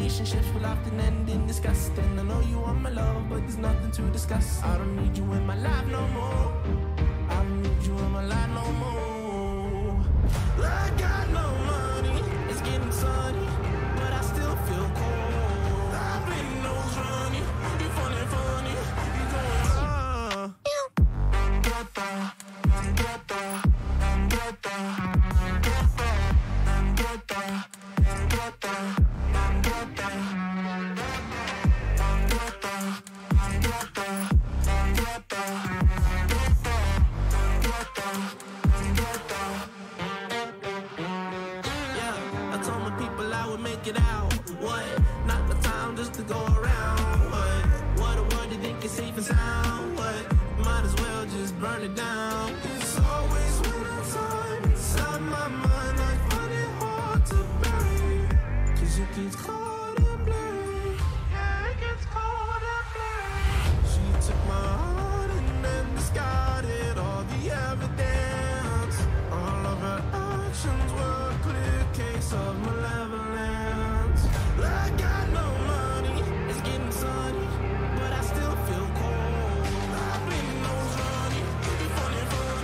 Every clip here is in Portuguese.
Relationships will often end in disgust, and I know you want my love, but there's nothing to discuss. I don't need you in my life no more. I don't need you in my life no more. I got no money, it's getting sunny, but I still feel cold. I've been nose running, you funny, you going it out. What? Not the time just to go around. What a word you think is safe and sound. What? Might as well just burn it down. It's always winter time inside my mind. I find it hard to bury, 'cause it gets cold and blurry. Yeah, it gets cold and blurry. She took my heart and then discarded all the evidence. All of her actions were a clear case of malevolence. I got no money, it's getting sunny, but I still feel cold. I've been nose running, you funny,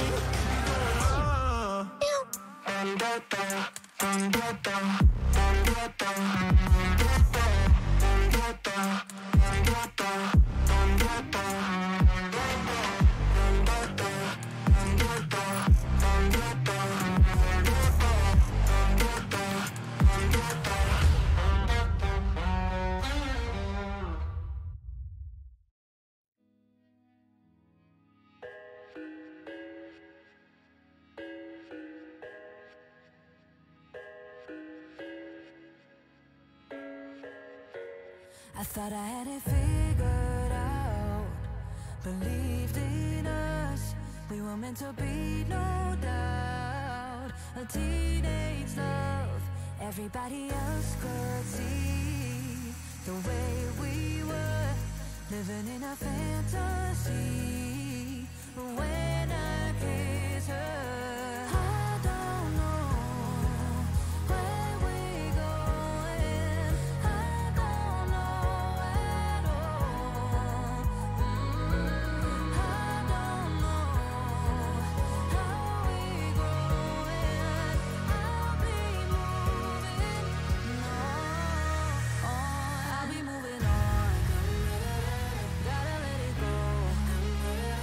I thought I had it figured out, believed in us, we were meant to be, no doubt. A teenage love, everybody else could see the way we were, living in a fantasy. But when I kiss her, I don't know where we're going. I don't know at all. I don't know how we're growing. I'll be moving on. I'll be moving on. Gotta let it go.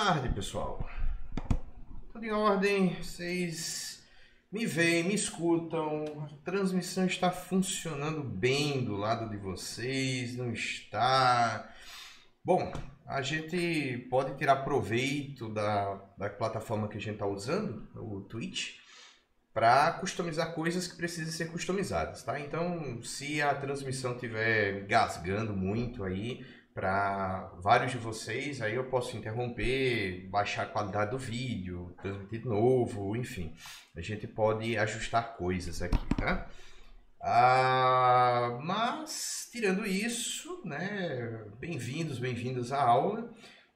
tarde, pessoal. Tudo em ordem? Vocês me veem, me escutam? A transmissão está funcionando bem do lado de vocês? Não está? Bom, a gente pode tirar proveito da plataforma que a gente está usando, o Twitch, para customizar coisas que precisam ser customizadas, tá? Então, se a transmissão estiver gasgando muito aí para vários de vocês, aí eu posso interromper, baixar a qualidade do vídeo, transmitir de novo, enfim. A gente pode ajustar coisas aqui, tá? Mas, tirando isso, né? Bem-vindos à aula.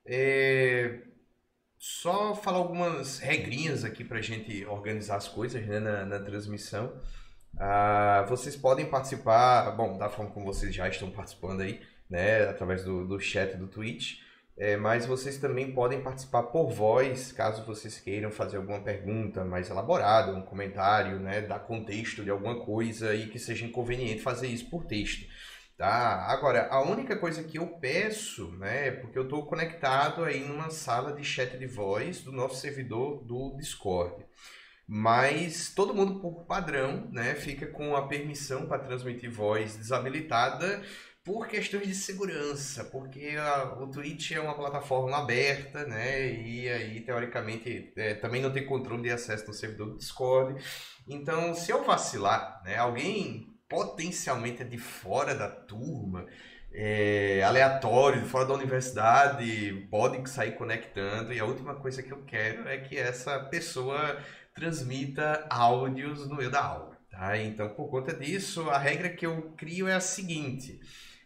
Só falar algumas regrinhas aqui para a gente organizar as coisas, né, na transmissão. Vocês podem participar, bom, da forma como vocês já estão participando aí, né, através do chat do Twitch, mas vocês também podem participar por voz, caso vocês queiram fazer alguma pergunta mais elaborada, um comentário, né, dar contexto de alguma coisa e que seja inconveniente fazer isso por texto. Tá? Agora, a única coisa que eu peço, né, porque eu estou conectado aí numa sala de chat de voz do nosso servidor do Discord, mas todo mundo por padrão, né, fica com a permissão para transmitir voz desabilitada por questões de segurança, porque o Twitch é uma plataforma aberta, né, e aí teoricamente também não tem controle de acesso no servidor do Discord. Então, se eu vacilar, né, alguém potencialmente é de fora da turma, aleatório, de fora da universidade, pode sair conectando, e a última coisa que eu quero é que essa pessoa transmita áudios no meio da aula, tá? Então, por conta disso, a regra que eu crio é a seguinte: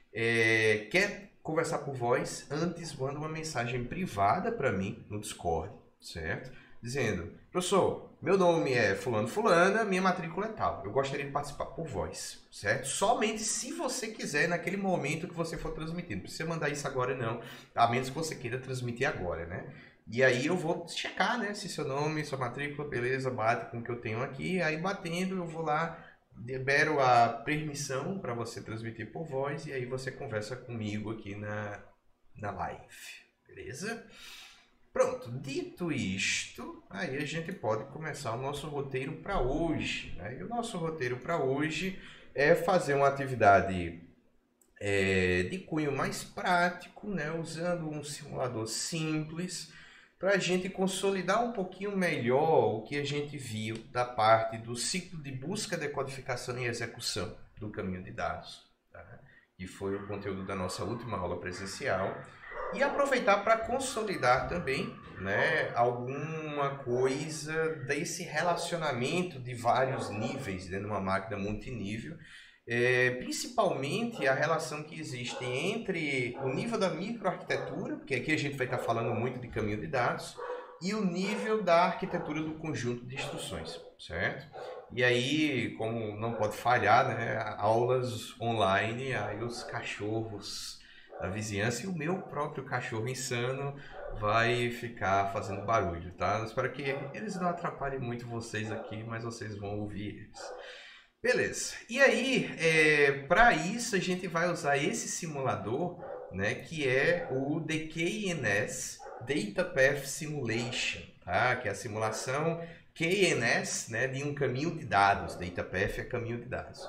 quer conversar por voz? Antes manda uma mensagem privada para mim no Discord, certo? Dizendo: professor, meu nome é fulano fulana, minha matrícula é tal, eu gostaria de participar por voz, certo? Somente se você quiser, naquele momento que você for transmitindo. Não precisa mandar isso agora não, a menos que você queira transmitir agora, né? E aí eu vou checar, né, se seu nome, sua matrícula, beleza, bate com o que eu tenho aqui. Aí batendo, eu vou lá, libero a permissão para você transmitir por voz, e aí você conversa comigo aqui na live, beleza? Pronto, dito isto, aí a gente pode começar o nosso roteiro para hoje, né? E o nosso roteiro para hoje é fazer uma atividade de cunho mais prático, né? Usando um simulador simples, para a gente consolidar um pouquinho melhor o que a gente viu da parte do ciclo de busca, decodificação e execução do caminho de dados, tá? Que foi o conteúdo da nossa última aula presencial. E aproveitar para consolidar também, né, alguma coisa desse relacionamento de vários níveis dentro de uma máquina multinível, principalmente a relação que existe entre o nível da microarquitetura, porque aqui a gente vai estar falando muito de caminho de dados, e o nível da arquitetura do conjunto de instruções, certo? E aí, como não pode falhar, né, aulas online, aí os cachorros da vizinhança e o meu próprio cachorro insano vai ficar fazendo barulho, tá? Eu espero que eles não atrapalhem muito vocês aqui, mas vocês vão ouvir eles. Beleza. E aí, para isso a gente vai usar esse simulador, né, que é o DKNS Data Path Simulation, tá? Que é a simulação KNS, né, de um caminho de dados. Data Path é caminho de dados.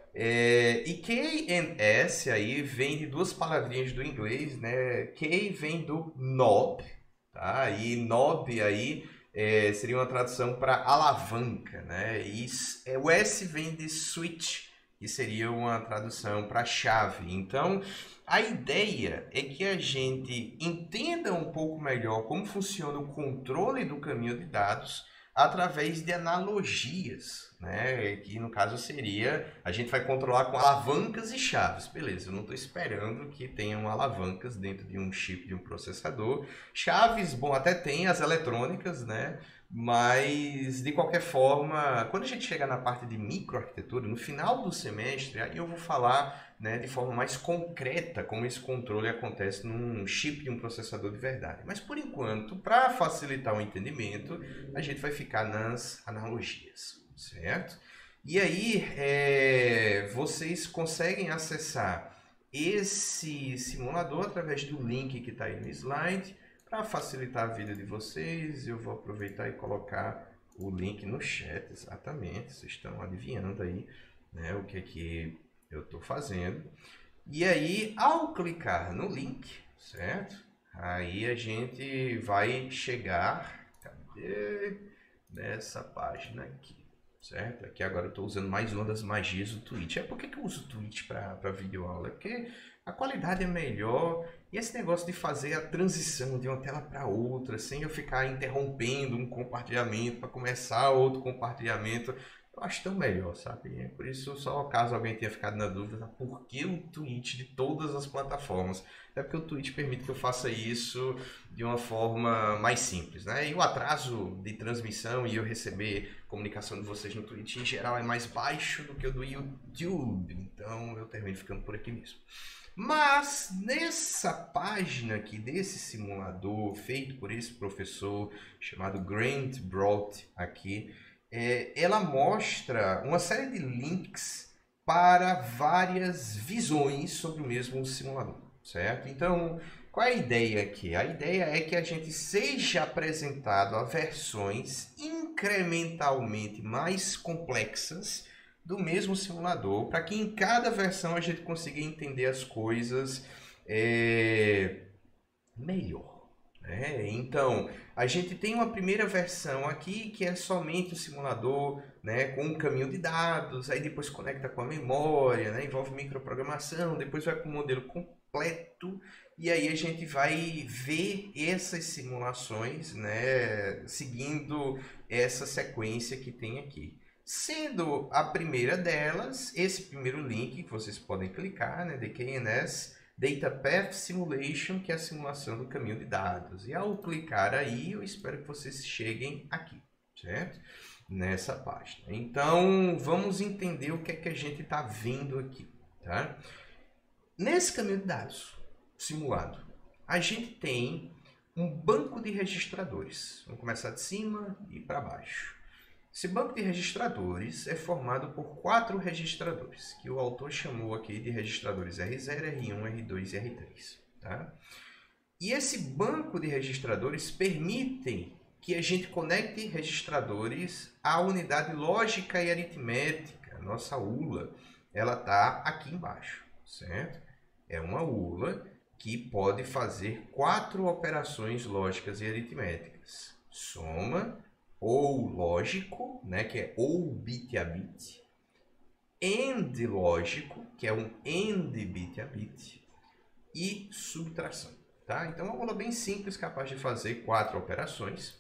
E KNS aí vem de duas palavrinhas do inglês, né? K vem do knob, tá? E knob aí seria uma tradução para alavanca, né? E o S vem de switch, que seria uma tradução para chave. Então, a ideia é que a gente entenda um pouco melhor como funciona o controle do caminho de dados através de analogias, né? Que no caso seria, a gente vai controlar com alavancas e chaves. Beleza, eu não estou esperando que tenham alavancas dentro de um chip de um processador. Chaves, bom, até tem as eletrônicas, né? Mas, de qualquer forma, quando a gente chegar na parte de microarquitetura, no final do semestre, aí eu vou falar, né, de forma mais concreta como esse controle acontece num chip de um processador de verdade. Mas, por enquanto, para facilitar o entendimento, a gente vai ficar nas analogias, certo? E aí, vocês conseguem acessar esse simulador através do link que está aí no slide, Para facilitar a vida de vocês, eu vou aproveitar e colocar o link no chat, exatamente. Vocês estão adivinhando aí, né, o que é que eu estou fazendo. E aí, ao clicar no link, certo? Aí a gente vai chegar, cadê? Nessa página aqui, certo? Aqui agora eu estou usando mais uma das magias do Twitch. Por que eu uso o Twitch para videoaula? Porque a qualidade é melhor e esse negócio de fazer a transição de uma tela para outra, sem eu ficar interrompendo um compartilhamento para começar outro compartilhamento, eu acho tão melhor, sabe? Por isso, só caso alguém tenha ficado na dúvida, por que o Twitch de todas as plataformas? É porque o Twitch permite que eu faça isso de uma forma mais simples, né? E o atraso de transmissão e eu receber comunicação de vocês no Twitch, em geral, é mais baixo do que o do YouTube. Então, eu termino ficando por aqui mesmo. Mas, nessa página aqui, desse simulador, feito por esse professor chamado Grant Brodt aqui, ela mostra uma série de links para várias visões sobre o mesmo simulador, certo? Então, qual é a ideia aqui? A ideia é que a gente seja apresentado a versões incrementalmente mais complexas do mesmo simulador, para que em cada versão a gente consiga entender as coisas melhor. Então, a gente tem uma primeira versão aqui que é somente o simulador, né, com um caminho de dados, aí depois conecta com a memória, né, envolve microprogramação, depois vai para o modelo completo e aí a gente vai ver essas simulações, né, seguindo essa sequência que tem aqui. Sendo a primeira delas, esse primeiro link que vocês podem clicar, né, DKNS Data Path Simulation, que é a simulação do caminho de dados. E ao clicar aí, eu espero que vocês cheguem aqui, certo? Nessa página. Então, vamos entender o que é que a gente está vendo aqui, tá? Nesse caminho de dados simulado, a gente tem um banco de registradores. Vamos começar de cima e para baixo. Esse banco de registradores é formado por 4 registradores, que o autor chamou aqui de registradores R0, R1, R2 e R3. Tá? E esse banco de registradores permitem que a gente conecte registradores à unidade lógica e aritmética. Nossa ULA, ela está aqui embaixo, certo? É uma ULA que pode fazer 4 operações lógicas e aritméticas. Soma, ou lógico, né, que é ou bit a bit, AND lógico, que é um AND bit a bit, e subtração. Tá? Então é uma aula bem simples, capaz de fazer 4 operações.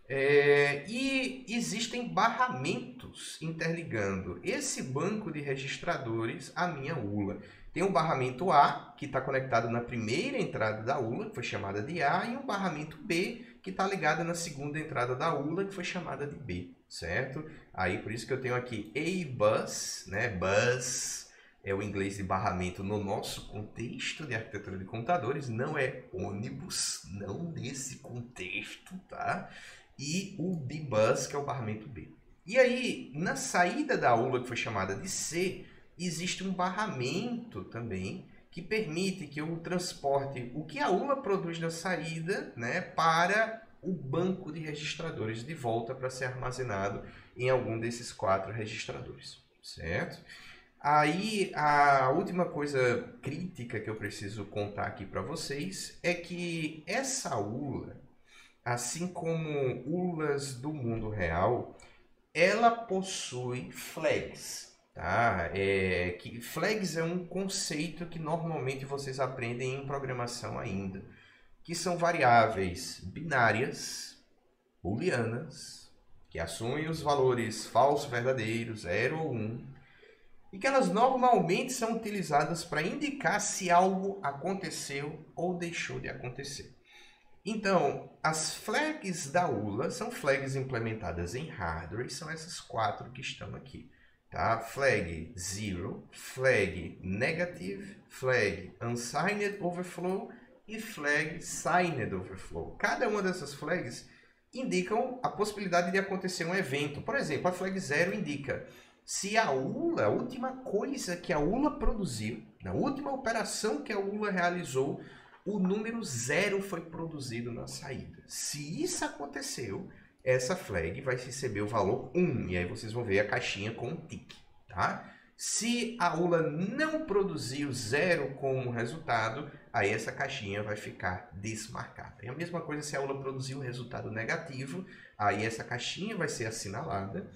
E existem barramentos interligando esse banco de registradores à minha ULA. Tem um barramento A, que está conectado na primeira entrada da ULA, que foi chamada de A, e um barramento B, que está ligado na segunda entrada da ULA, que foi chamada de B, certo? Aí por isso que eu tenho aqui A-Bus, né? Bus é o inglês de barramento no nosso contexto de arquitetura de computadores, não é ônibus, não nesse contexto, tá? E o B-Bus, que é o barramento B. E aí, na saída da ULA, que foi chamada de C, existe um barramento também que permite que eu transporte o que a ULA produz na saída, né, para o banco de registradores de volta para ser armazenado em algum desses 4 registradores, certo? Aí, a última coisa crítica que eu preciso contar aqui para vocês é que essa ULA, assim como ULAs do mundo real, ela possui flags. Tá? Que flags é um conceito que normalmente vocês aprendem em programação ainda, que são variáveis binárias, booleanas, que assumem os valores falso, verdadeiro, 0 ou 1, e que elas normalmente são utilizadas para indicar se algo aconteceu ou deixou de acontecer. Então, as flags da ULA são flags implementadas em hardware, e são essas 4 que estão aqui. Tá? Flag 0, flag negative, flag unsigned overflow e flag signed overflow. Cada uma dessas flags indicam a possibilidade de acontecer um evento. Por exemplo, a flag 0 indica se a ULA, a última coisa que a ULA produziu, na última operação que a ULA realizou, o número 0 foi produzido na saída. Se isso aconteceu, essa flag vai receber o valor 1. E aí vocês vão ver a caixinha com um tique, tá? Se a ULA não produziu 0 como resultado, aí essa caixinha vai ficar desmarcada. É a mesma coisa se a ULA produziu um resultado negativo, aí essa caixinha vai ser assinalada.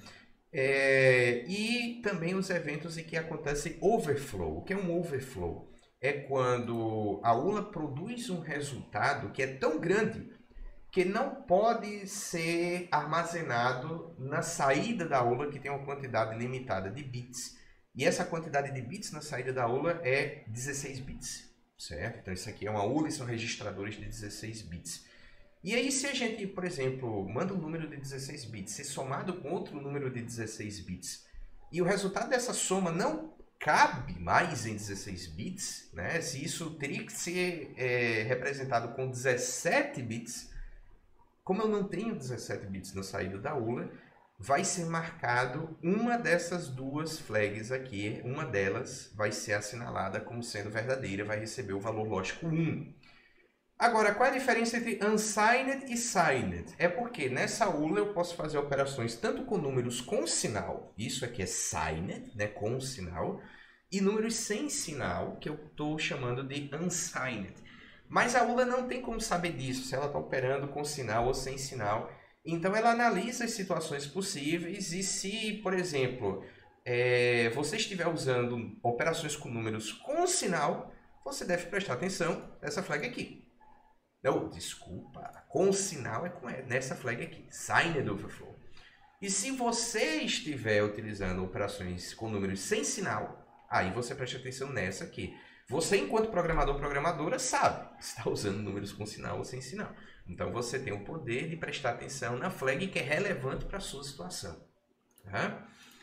E também os eventos em que acontece overflow. O que é um overflow? É quando a ULA produz um resultado que é tão grande que não pode ser armazenado na saída da ULA, que tem uma quantidade limitada de bits. E essa quantidade de bits na saída da ULA é 16 bits, certo? Então isso aqui é uma ULA e são registradores de 16 bits. E aí se a gente, por exemplo, manda um número de 16 bits, se somado com outro número de 16 bits, e o resultado dessa soma não cabe mais em 16 bits, né? Se isso teria que ser representado com 17 bits, como eu não tenho 17 bits na saída da ULA, vai ser marcado uma dessas duas flags aqui, uma delas vai ser assinalada como sendo verdadeira, vai receber o valor lógico 1. Agora, qual é a diferença entre unsigned e signed? É porque nessa ULA eu posso fazer operações tanto com números com sinal, isso aqui é signed, né, com sinal, e números sem sinal, que eu estou chamando de unsigned. Mas a ULA não tem como saber disso, se ela está operando com sinal ou sem sinal. Então ela analisa as situações possíveis e se, por exemplo, você estiver usando operações com números com sinal, você deve prestar atenção nessa flag aqui. Não, desculpa, com sinal é nessa flag aqui, signed overflow. E se você estiver utilizando operações com números sem sinal, aí você presta atenção nessa aqui. Você, enquanto programador ou programadora, sabe se está usando números com sinal ou sem sinal. Então, você tem o poder de prestar atenção na flag que é relevante para a sua situação. Tá?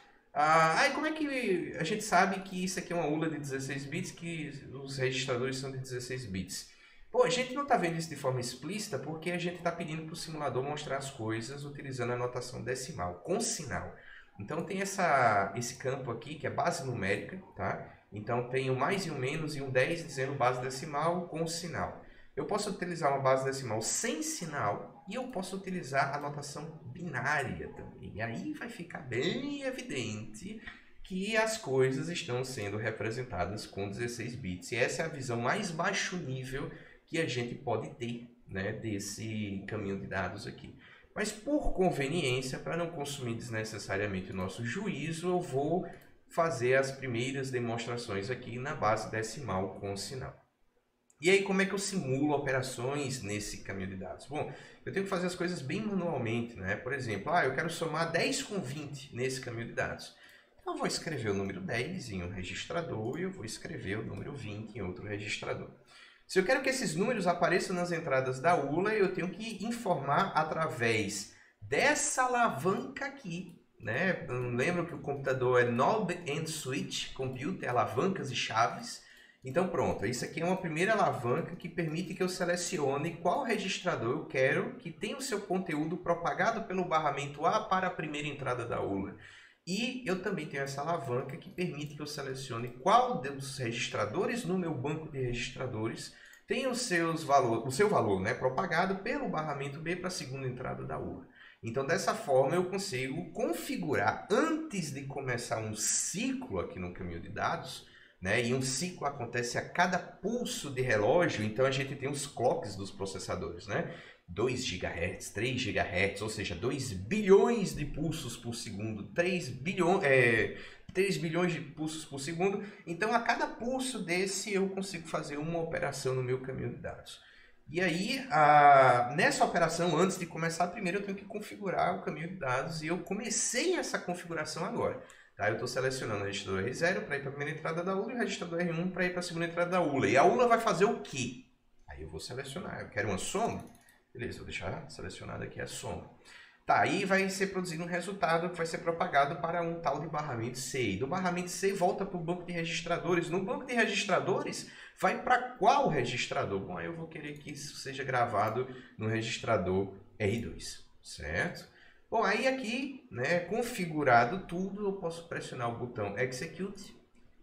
Aí, como é que a gente sabe que isso aqui é uma ULA de 16 bits, que os registradores são de 16 bits? Pô, a gente não está vendo isso de forma explícita porque a gente está pedindo para o simulador mostrar as coisas utilizando a notação decimal, com sinal. Então, tem esse campo aqui, que é base numérica, tá? Então, tem o mais e o menos e um 10 dizendo base decimal com sinal. Eu posso utilizar uma base decimal sem sinal e eu posso utilizar a notação binária também. E aí vai ficar bem evidente que as coisas estão sendo representadas com 16 bits. E essa é a visão mais baixo nível que a gente pode ter, né, desse caminho de dados aqui. Mas por conveniência, para não consumir desnecessariamente o nosso juízo, eu vou fazer as primeiras demonstrações aqui na base decimal com sinal. E aí, como é que eu simulo operações nesse caminho de dados? Bom, eu tenho que fazer as coisas bem manualmente, né? Por exemplo, eu quero somar 10 com 20 nesse caminho de dados. Então, eu vou escrever o número 10 em um registrador e eu vou escrever o número 20 em outro registrador. Se eu quero que esses números apareçam nas entradas da ULA, eu tenho que informar através dessa alavanca aqui, né? Lembra que o computador é Knob and Switch Computer, alavancas e chaves. Então pronto, isso aqui é uma primeira alavanca que permite que eu selecione qual registrador eu quero que tenha o seu conteúdo propagado pelo barramento A para a primeira entrada da ULA. E eu também tenho essa alavanca que permite que eu selecione qual dos registradores no meu banco de registradores tem o seu valor, né, propagado pelo barramento B para a segunda entrada da ULA. Então, dessa forma, eu consigo configurar, antes de começar um ciclo aqui no caminho de dados, né, e um ciclo acontece a cada pulso de relógio, então a gente tem os clocks dos processadores, né? 2 GHz, 3 GHz, ou seja, 2 bilhões de pulsos por segundo, 3 bilhões de pulsos por segundo. Então, a cada pulso desse, eu consigo fazer uma operação no meu caminho de dados. E aí, nessa operação, antes de começar, primeiro eu tenho que configurar o caminho de dados. E eu comecei essa configuração agora. Tá? Eu estou selecionando o registrador R0 para ir para a primeira entrada da ULA e o registrador R1 para ir para a segunda entrada da ULA. E a ULA vai fazer o quê? Aí eu vou selecionar. Eu quero uma soma? Beleza, vou deixar selecionado aqui a soma. Tá, aí vai ser produzido um resultado que vai ser propagado para um tal de barramento C. E do barramento C volta para o banco de registradores. No banco de registradores, vai para qual registrador? Bom, aí eu vou querer que isso seja gravado no registrador R2, certo? Bom, aí aqui, né, configurado tudo, eu posso pressionar o botão Execute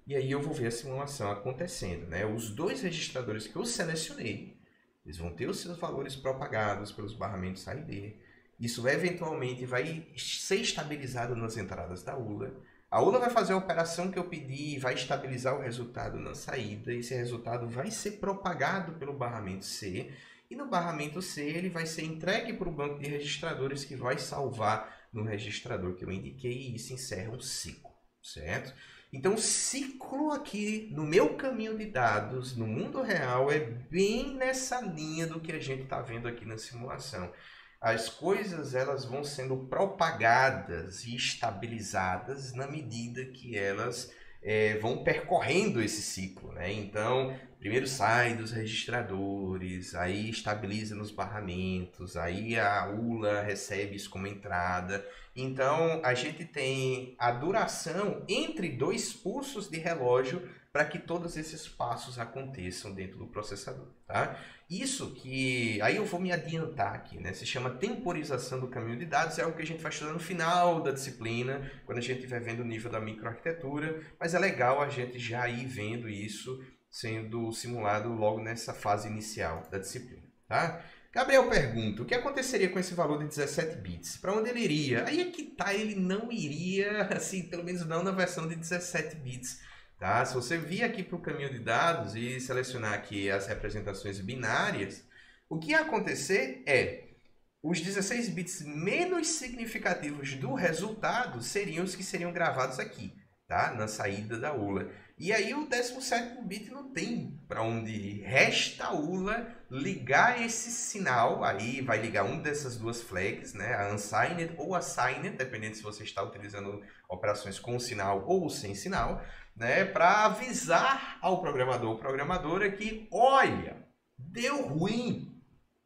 E aí eu vou ver a simulação acontecendo, né? Os dois registradores que eu selecionei, eles vão ter os seus valores propagados pelos barramentos A e B. Isso eventualmente vai ser estabilizado nas entradas da ULA. A ULA vai fazer a operação que eu pedi e vai estabilizar o resultado na saída. Esse resultado vai ser propagado pelo barramento C. E no barramento C ele vai ser entregue para o banco de registradores que vai salvar no registrador que eu indiquei. E isso encerra um ciclo, certo? Então o ciclo aqui no meu caminho de dados, no mundo real, é bem nessa linha do que a gente está vendo aqui na simulação. As coisas elas vão sendo propagadas e estabilizadas na medida que elas vão percorrendo esse ciclo, né? Então, primeiro sai dos registradores, aí estabiliza nos barramentos, aí a ULA recebe isso como entrada. Então, a gente tem a duração entre dois pulsos de relógio para que todos esses passos aconteçam dentro do processador, tá? Isso que, aí eu vou me adiantar aqui, né? Se chama temporização do caminho de dados, é algo que a gente vai estudar no final da disciplina, quando a gente estiver vendo o nível da microarquitetura, mas é legal a gente já ir vendo isso sendo simulado logo nessa fase inicial da disciplina, tá? Gabriel pergunta, o que aconteceria com esse valor de 17 bits? Para onde ele iria? Aí é que tá, ele não iria, assim, pelo menos não na versão de 17 bits. Tá? Se você vir aqui para o caminho de dados e selecionar aqui as representações binárias, o que ia acontecer é os 16 bits menos significativos do resultado seriam os que seriam gravados aqui, tá? Na saída da ULA. E aí o 17º bit não tem para onde ir. Resta a ULA ligar esse sinal, aí vai ligar uma dessas duas flags, né? A unsigned ou a signed, dependendo se você está utilizando operações com sinal ou sem sinal, né, para avisar ao programador ou programadora que, olha, deu ruim.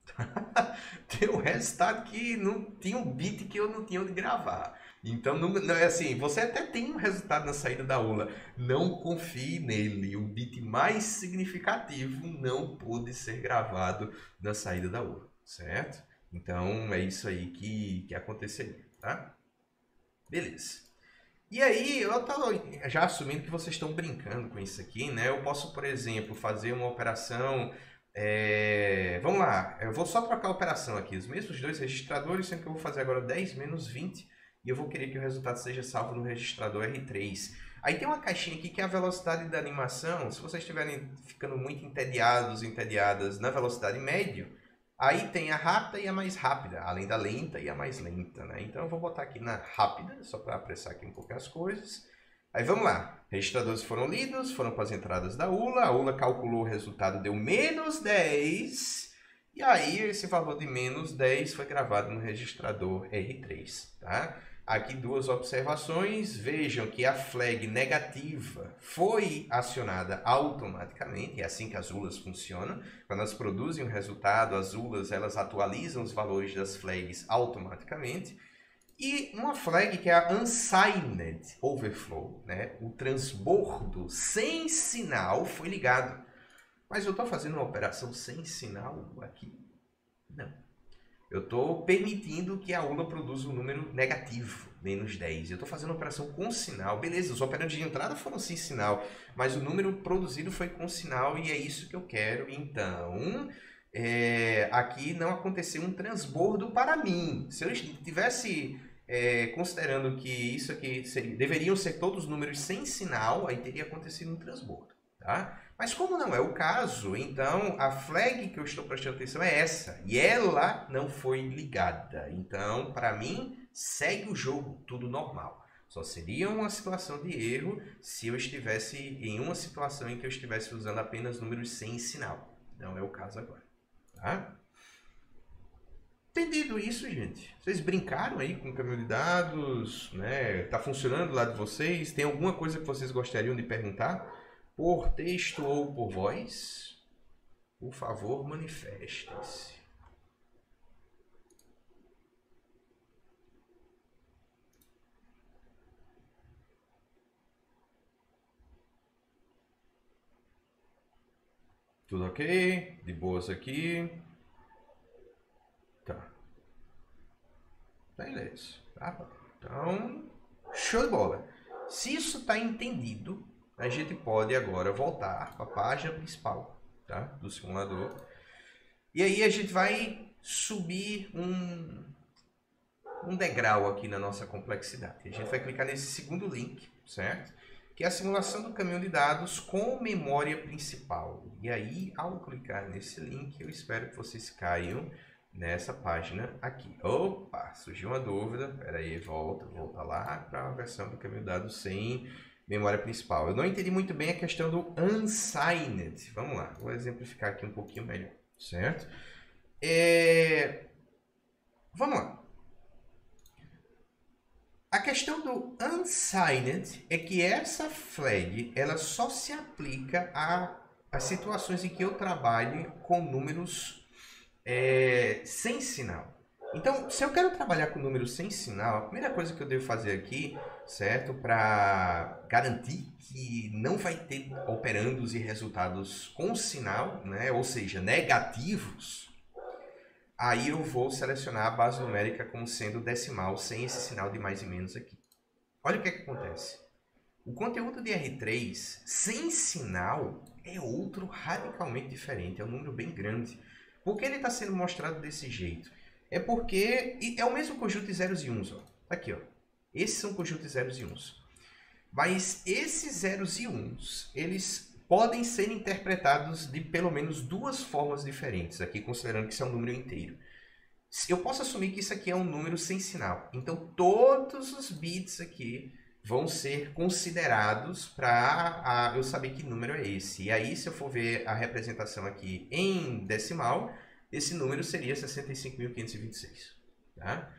Deu resultado que não tinha um bit que eu não tinha onde gravar. Então, não é assim, você até tem um resultado na saída da ULA. Não confie nele. O bit mais significativo não pôde ser gravado na saída da ULA, certo? Então, é isso aí que aconteceria, tá? Beleza. E aí, eu estava já assumindo que vocês estão brincando com isso aqui, né? Eu posso, por exemplo, fazer uma operação... Vamos lá, eu vou só trocar a operação aqui. Os mesmos dois registradores, sendo que eu vou fazer agora 10 menos 20. E eu vou querer que o resultado seja salvo no registrador R3. Aí tem uma caixinha aqui que é a velocidade da animação. Se vocês estiverem ficando muito entediados, entediadas na velocidade média... Aí tem a rápida e a mais rápida, além da lenta e a mais lenta, né? Então eu vou botar aqui na rápida, só para apressar aqui um pouco as coisas. Aí vamos lá, registradores foram lidos, foram para as entradas da ULA, a ULA calculou o resultado, deu menos 10, e aí esse valor de menos 10 foi gravado no registrador R3, tá? Aqui duas observações, vejam que a flag negativa foi acionada automaticamente, é assim que as ULAs funcionam. Quando elas produzem um resultado, as ULAs elas atualizam os valores das flags automaticamente. E uma flag que é a unsigned overflow, né? O transbordo sem sinal foi ligado. Mas eu estou fazendo uma operação sem sinal aqui? Não. Eu estou permitindo que a ULA produza um número negativo, menos 10. Eu estou fazendo uma operação com sinal. Beleza, os operandos de entrada foram sem sinal, mas o número produzido foi com sinal e é isso que eu quero. Então, aqui não aconteceu um transbordo para mim. Se eu estivesse considerando que isso aqui deveriam ser todos números sem sinal, aí teria acontecido um transbordo, tá? Mas como não é o caso, então a flag que eu estou prestando atenção é essa. E ela não foi ligada. Então, para mim, segue o jogo, tudo normal. Só seria uma situação de erro se eu estivesse em uma situação em que eu estivesse usando apenas números sem sinal. Não é o caso agora. Tá? Entendido isso, gente? Vocês brincaram aí com o caminho de dados? Né? Tá funcionando lá de vocês? Tem alguma coisa que vocês gostariam de perguntar? Por texto ou por voz, por favor, manifestem-se. Tudo ok? De boas aqui? Tá. Beleza. Tá bom. Então, show de bola. Se isso está entendido, a gente pode agora voltar para a página principal, tá? Do simulador. E aí a gente vai subir um degrau aqui na nossa complexidade. A gente vai clicar nesse segundo link, certo? Que é a simulação do caminhão de dados com memória principal. E aí, ao clicar nesse link, eu espero que vocês caiam nessa página aqui. Opa, surgiu uma dúvida. Espera aí, volta lá para a versão do caminhão de dados sem memória principal. Eu não entendi muito bem a questão do unsigned. Vamos lá, vou exemplificar aqui um pouquinho melhor, certo? Vamos lá. A questão do unsigned é que essa flag ela só se aplica a situações em que eu trabalhe com números sem sinal. Então, se eu quero trabalhar com números sem sinal, a primeira coisa que eu devo fazer aqui, certo, para garantir que não vai ter operandos e resultados com sinal, né, ou seja, negativos, aí eu vou selecionar a base numérica como sendo decimal, sem esse sinal de mais e menos aqui. Olha o que acontece. O conteúdo de R3 sem sinal é outro radicalmente diferente, é um número bem grande. Por que ele está sendo mostrado desse jeito? É porque é o mesmo conjunto de zeros e uns. Ó. Aqui, ó. Esses são conjuntos de zeros e uns. Mas esses zeros e uns, eles podem ser interpretados de pelo menos duas formas diferentes, aqui considerando que isso é um número inteiro. Eu posso assumir que isso aqui é um número sem sinal. Então, todos os bits aqui vão ser considerados para eu saber que número é esse. E aí, se eu for ver a representação aqui em decimal, esse número seria 65.526. Tá?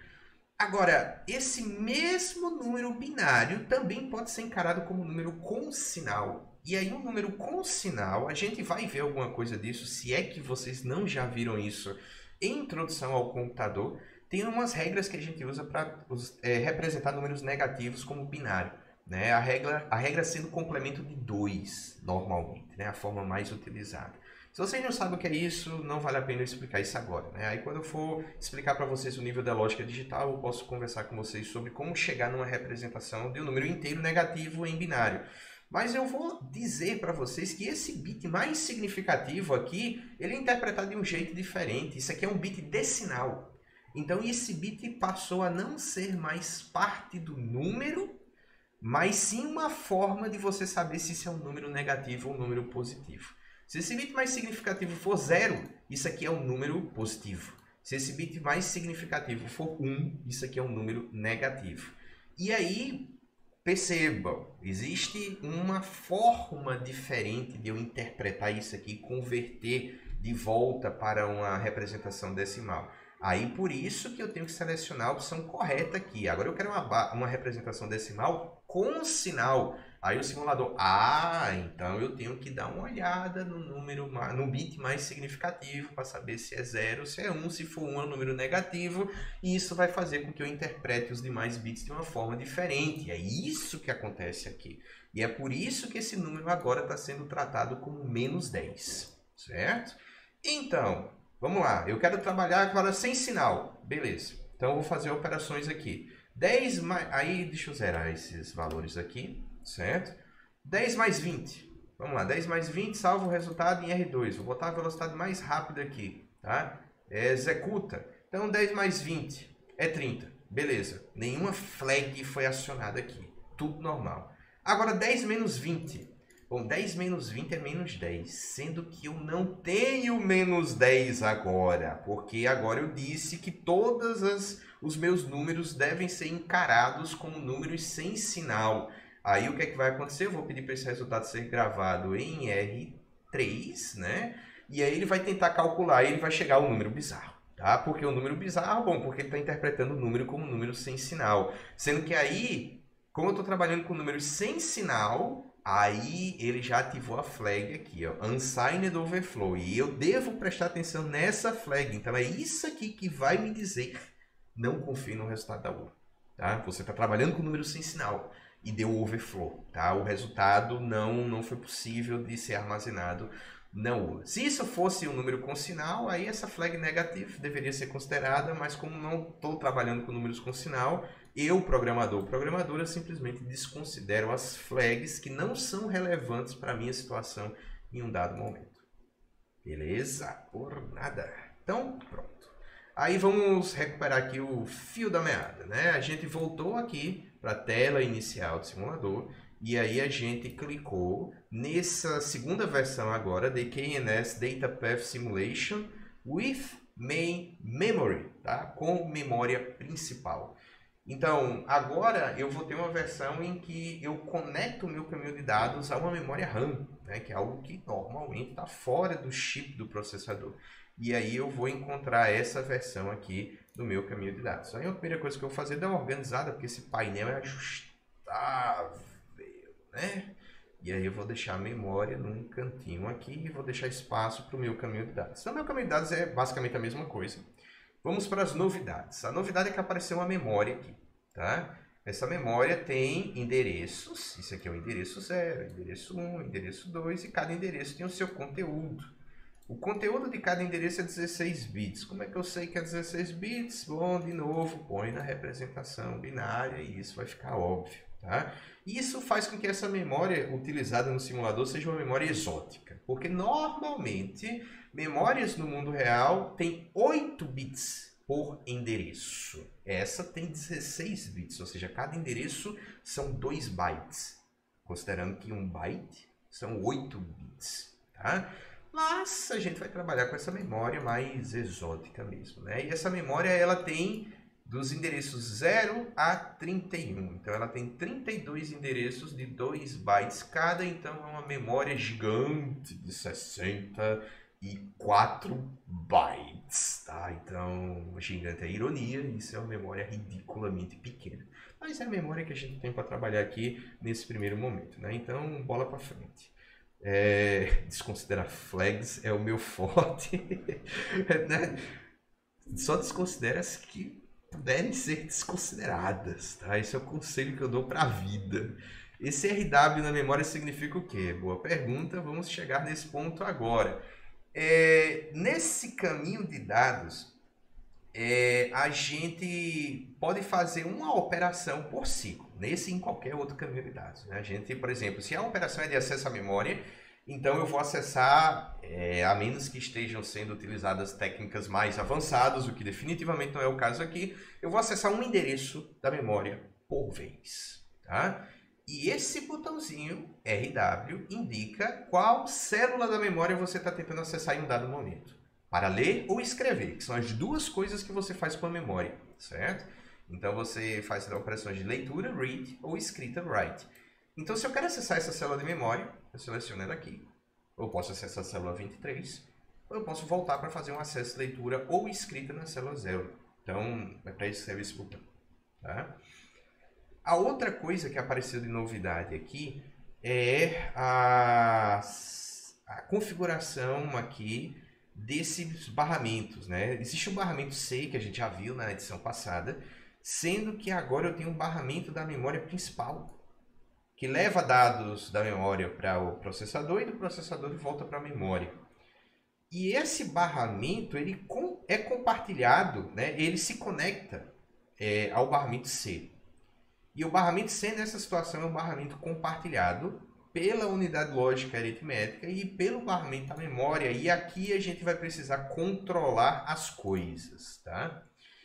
Agora, esse mesmo número binário também pode ser encarado como número com sinal. E aí, um número com sinal, a gente vai ver alguma coisa disso, se é que vocês não já viram isso em Introdução ao Computador. Tem umas regras que a gente usa para representar números negativos como binário. Né? A regra sendo complemento de 2, normalmente, né? A forma mais utilizada. Se vocês não sabem o que é isso, não vale a pena eu explicar isso agora. Né? Aí quando eu for explicar para vocês o nível da lógica digital, eu posso conversar com vocês sobre como chegar numa representação de um número inteiro negativo em binário. Mas eu vou dizer para vocês que esse bit mais significativo aqui, ele é interpretado de um jeito diferente. Isso aqui é um bit decimal. Então esse bit passou a não ser mais parte do número, mas sim uma forma de você saber se isso é um número negativo ou um número positivo. Se esse bit mais significativo for 0, isso aqui é um número positivo. Se esse bit mais significativo for 1, isso aqui é um número negativo. E aí, percebam, existe uma forma diferente de eu interpretar isso aqui e converter de volta para uma representação decimal. Aí, por isso que eu tenho que selecionar a opção correta aqui. Agora eu quero uma representação decimal com sinal. Aí o simulador, então eu tenho que dar uma olhada no bit mais significativo para saber se é 0, se é 1, se for 1 é um número negativo, e isso vai fazer com que eu interprete os demais bits de uma forma diferente. É isso que acontece aqui. E é por isso que esse número agora está sendo tratado como menos 10, certo? Então, vamos lá, eu quero trabalhar agora sem sinal, beleza. Então eu vou fazer operações aqui. 10 mais, aí deixa eu zerar esses valores aqui. Certo? 10 mais 20. Vamos lá, 10 mais 20, salva o resultado em R2. Vou botar a velocidade mais rápida aqui, tá? Executa. Então, 10 mais 20 é 30. Beleza. Nenhuma flag foi acionada aqui. Tudo normal. Agora, 10 menos 20. Bom, 10 menos 20 é menos 10. Sendo que eu não tenho menos 10 agora. Porque agora eu disse que todos os meus números devem ser encarados como números sem sinal. Aí o que é que vai acontecer? Eu vou pedir para esse resultado ser gravado em R3, né? E aí ele vai tentar calcular e ele vai chegar ao número bizarro, tá? Porque o número bizarro, bom, porque ele está interpretando o número como número sem sinal. Sendo que aí, como eu estou trabalhando com números sem sinal, aí ele já ativou a flag aqui, ó, Unsigned Overflow. E eu devo prestar atenção nessa flag. Então é isso aqui que vai me dizer, não confie no resultado da urna, tá? Você está trabalhando com números sem sinal e deu overflow, tá? O resultado não foi possível de ser armazenado não ULA. Se isso fosse um número com sinal, aí essa flag negative deveria ser considerada, mas como não estou trabalhando com números com sinal, eu, programador ou programadora, simplesmente desconsidero as flags que não são relevantes para a minha situação em um dado momento. Beleza? Por nada. Então, pronto. Aí vamos recuperar aqui o fio da meada, né? A gente voltou aqui para a tela inicial do simulador e aí a gente clicou nessa segunda versão agora de KNS Data Path Simulation with Main Memory, tá? Com memória principal. Então, agora eu vou ter uma versão em que eu conecto o meu caminho de dados a uma memória RAM, né? Que é algo que normalmente está fora do chip do processador. E aí eu vou encontrar essa versão aqui do meu caminho de dados. Aí a primeira coisa que eu vou fazer é dar uma organizada, porque esse painel é ajustável, né? E aí eu vou deixar a memória num cantinho aqui e vou deixar espaço para o meu caminho de dados. Então, meu caminho de dados é basicamente a mesma coisa. Vamos para as novidades. A novidade é que apareceu uma memória aqui, tá? Essa memória tem endereços. Isso aqui é o endereço 0, endereço 1, endereço 2 e cada endereço tem o seu conteúdo. O conteúdo de cada endereço é 16 bits. Como é que eu sei que é 16 bits? Bom, de novo, põe na representação binária e isso vai ficar óbvio, tá? Isso faz com que essa memória utilizada no simulador seja uma memória exótica, porque normalmente memórias no mundo real têm 8 bits por endereço. Essa tem 16 bits, ou seja, cada endereço são 2 bytes, considerando que 1 byte são 8 bits, tá? Mas a gente vai trabalhar com essa memória mais exótica mesmo, né? E essa memória ela tem dos endereços 0 a 31. Então ela tem 32 endereços de 2 bytes cada, então é uma memória gigante de 64 bytes, tá? Então, gigante é ironia, isso é uma memória ridiculamente pequena. Mas é a memória que a gente tem para trabalhar aqui nesse primeiro momento, né? Então, bola para frente. Desconsiderar flags é o meu forte, né? Só desconsidera as que puderem ser desconsideradas, tá? Esse é o conselho que eu dou para a vida. Esse RW na memória significa o quê? Boa pergunta, vamos chegar nesse ponto agora. Nesse caminho de dados, a gente pode fazer uma operação por ciclo, nesse e em qualquer outro caminho de dados, né? A gente, por exemplo, se a operação é de acesso à memória, então eu vou acessar, a menos que estejam sendo utilizadas técnicas mais avançadas, o que definitivamente não é o caso aqui, eu vou acessar um endereço da memória por vez, tá? E esse botãozinho RW indica qual célula da memória você está tentando acessar em um dado momento. Para ler ou escrever, que são as duas coisas que você faz com a memória, certo? Então você faz operações de leitura, read, ou escrita, write. Então se eu quero acessar essa célula de memória, eu seleciono ela aqui. Eu posso acessar a célula 23, ou eu posso voltar para fazer um acesso de leitura ou escrita na célula 0. Então é para isso que serve esse botão, tá? A outra coisa que apareceu de novidade aqui é a configuração aqui desses barramentos, né? Existe o barramento C, que a gente já viu na edição passada, sendo que agora eu tenho um barramento da memória principal, que leva dados da memória para o processador e do processador volta para a memória. E esse barramento ele é compartilhado, né? Ele se conecta ao barramento C. E o barramento C nessa situação é um barramento compartilhado pela unidade lógica aritmética e pelo barramento da memória. E aqui a gente vai precisar controlar as coisas, tá?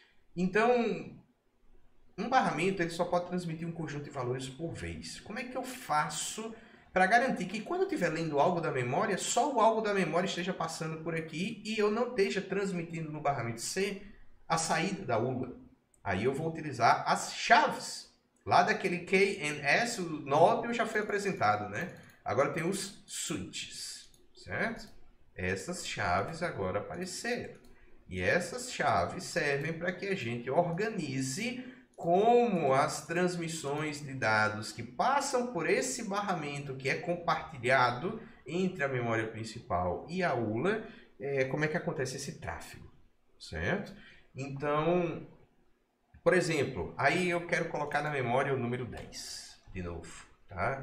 Então, um barramento ele só pode transmitir um conjunto de valores por vez. Como é que eu faço para garantir que quando eu estiver lendo algo da memória, só o algo da memória esteja passando por aqui e eu não esteja transmitindo no barramento C a saída da ULA? Aí eu vou utilizar as chaves. Lá daquele KNS, o nódulo já foi apresentado, né? Agora tem os switches, certo? Essas chaves agora apareceram. E essas chaves servem para que a gente organize como as transmissões de dados que passam por esse barramento que é compartilhado entre a memória principal e a ULA, como é que acontece esse tráfego, certo? Então, por exemplo, aí eu quero colocar na memória o número 10, de novo, tá?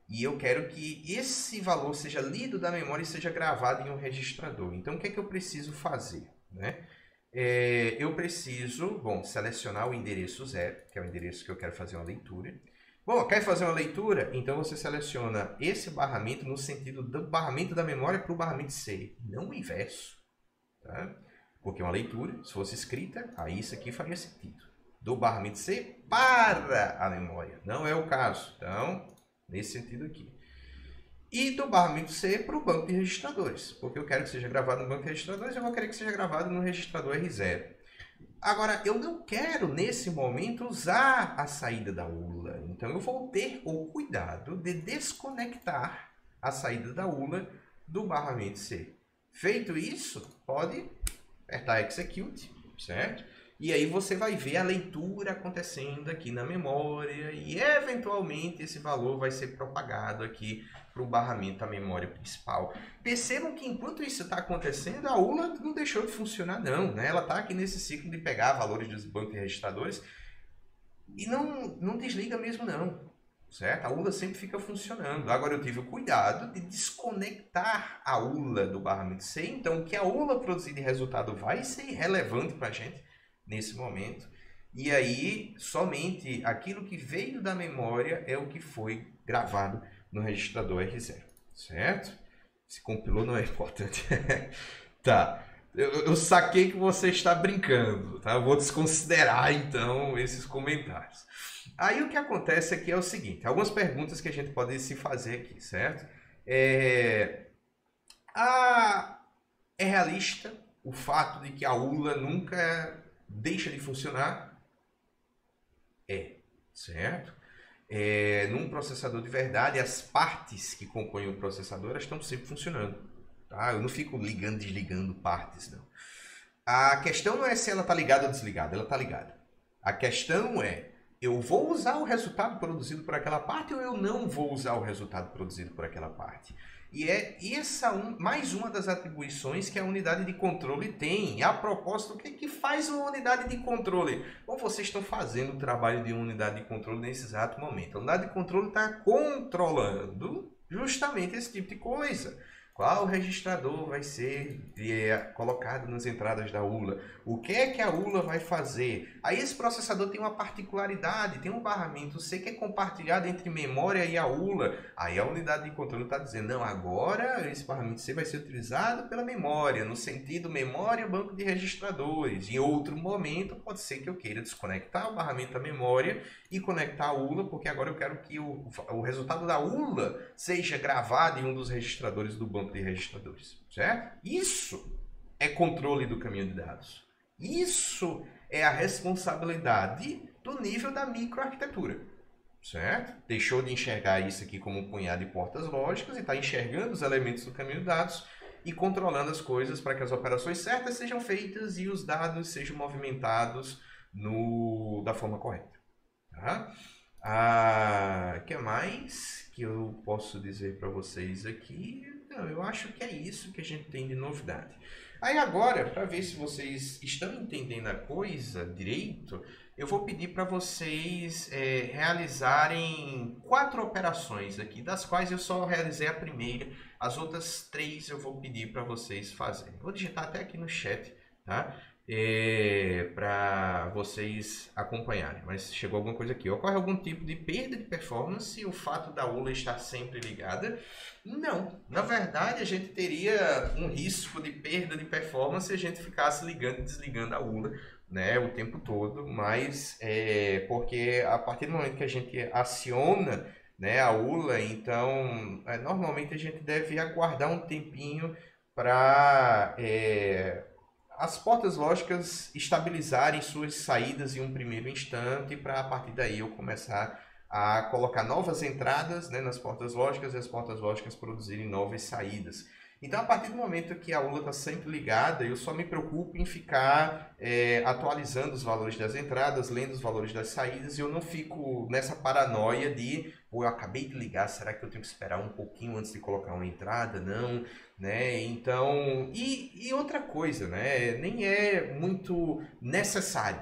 e eu quero que esse valor seja lido da memória e seja gravado em um registrador. Então, o que é que eu preciso fazer, né? Eu preciso, selecionar o endereço 0, que é o endereço que eu quero fazer uma leitura. Bom, quer fazer uma leitura? Então você seleciona esse barramento no sentido do barramento da memória para o barramento C, não o inverso. Tá? Porque uma leitura, se fosse escrita, aí isso aqui faria sentido. Do barramento C para a memória. Não é o caso. Então, nesse sentido aqui. E do barramento C para o banco de registradores. Porque eu quero que seja gravado no banco de registradores, eu vou querer que seja gravado no registrador R0. Agora, eu não quero, nesse momento, usar a saída da ULA. Então, eu vou ter o cuidado de desconectar a saída da ULA do barramento C. Feito isso, pode apertar Execute, certo? E aí você vai ver a leitura acontecendo aqui na memória e, eventualmente, esse valor vai ser propagado aqui para o barramento da memória principal. Percebam que, enquanto isso está acontecendo, a ULA não deixou de funcionar, não, né? Ela está aqui nesse ciclo de pegar valores dos bancos de registradores e não desliga mesmo, não. Certo? A ULA sempre fica funcionando. Agora eu tive o cuidado de desconectar a ULA do barramento C. Então, o que a ULA produzir de resultado vai ser relevante para a gente nesse momento. E aí, somente aquilo que veio da memória é o que foi gravado no registrador R0. Certo? Se compilou não é importante. Tá. Eu saquei que você está brincando. Tá? Eu vou desconsiderar, então, esses comentários. Aí o que acontece aqui é o seguinte, algumas perguntas que a gente pode se fazer aqui, certo? É realista o fato de que a ULA nunca deixa de funcionar? Certo? Num processador de verdade, as partes que compõem o processador estão sempre funcionando. Tá? Eu não fico ligando e desligando partes, não. A questão não é se ela está ligada ou desligada, ela está ligada. A questão é, eu vou usar o resultado produzido por aquela parte ou eu não vou usar o resultado produzido por aquela parte? E essa mais uma das atribuições que a unidade de controle tem. A propósito, o que faz uma unidade de controle? Bom, vocês estão fazendo o trabalho de uma unidade de controle nesse exato momento. A unidade de controle está controlando justamente esse tipo de coisa. Qual registrador vai ser colocado nas entradas da ULA? O que é que a ULA vai fazer? Aí esse processador tem uma particularidade, tem um barramento C que é compartilhado entre memória e a ULA. Aí a unidade de controle está dizendo, não, agora esse barramento C vai ser utilizado pela memória, no sentido memória, banco de registradores. Em outro momento, pode ser que eu queira desconectar o barramento da memória e conectar a ULA, porque agora eu quero que o resultado da ULA seja gravado em um dos registradores do banco de registradores, certo? Isso é controle do caminho de dados. Isso é a responsabilidade do nível da microarquitetura, certo? Deixou de enxergar isso aqui como um punhado de portas lógicas e está enxergando os elementos do caminho de dados e controlando as coisas para que as operações certas sejam feitas e os dados sejam movimentados da forma correta. Tá? O que mais que eu posso dizer para vocês aqui? Não, eu acho que é isso que a gente tem de novidade. Aí agora, para ver se vocês estão entendendo a coisa direito, eu vou pedir para vocês realizarem 4 operações aqui, das quais eu só realizei a primeira, as outras 3 eu vou pedir para vocês fazerem. Vou digitar até aqui no chat, tá? Para vocês acompanharem, mas chegou alguma coisa aqui. Ocorre algum tipo de perda de performance o fato da ULA estar sempre ligada? Não, na verdade a gente teria um risco de perda de performance se a gente ficasse ligando e desligando a ULA, né, o tempo todo, mas porque a partir do momento que a gente aciona, né, a ULA, então normalmente a gente deve aguardar um tempinho para as portas lógicas estabilizarem suas saídas em um primeiro instante para a partir daí eu começar a colocar novas entradas, né, nas portas lógicas e as portas lógicas produzirem novas saídas. Então, a partir do momento que a ULA está sempre ligada, eu só me preocupo em ficar atualizando os valores das entradas, lendo os valores das saídas, e eu não fico nessa paranoia de, pô, eu acabei de ligar, será que eu tenho que esperar um pouquinho antes de colocar uma entrada? Não, né? Então, e outra coisa, né? Nem é muito necessário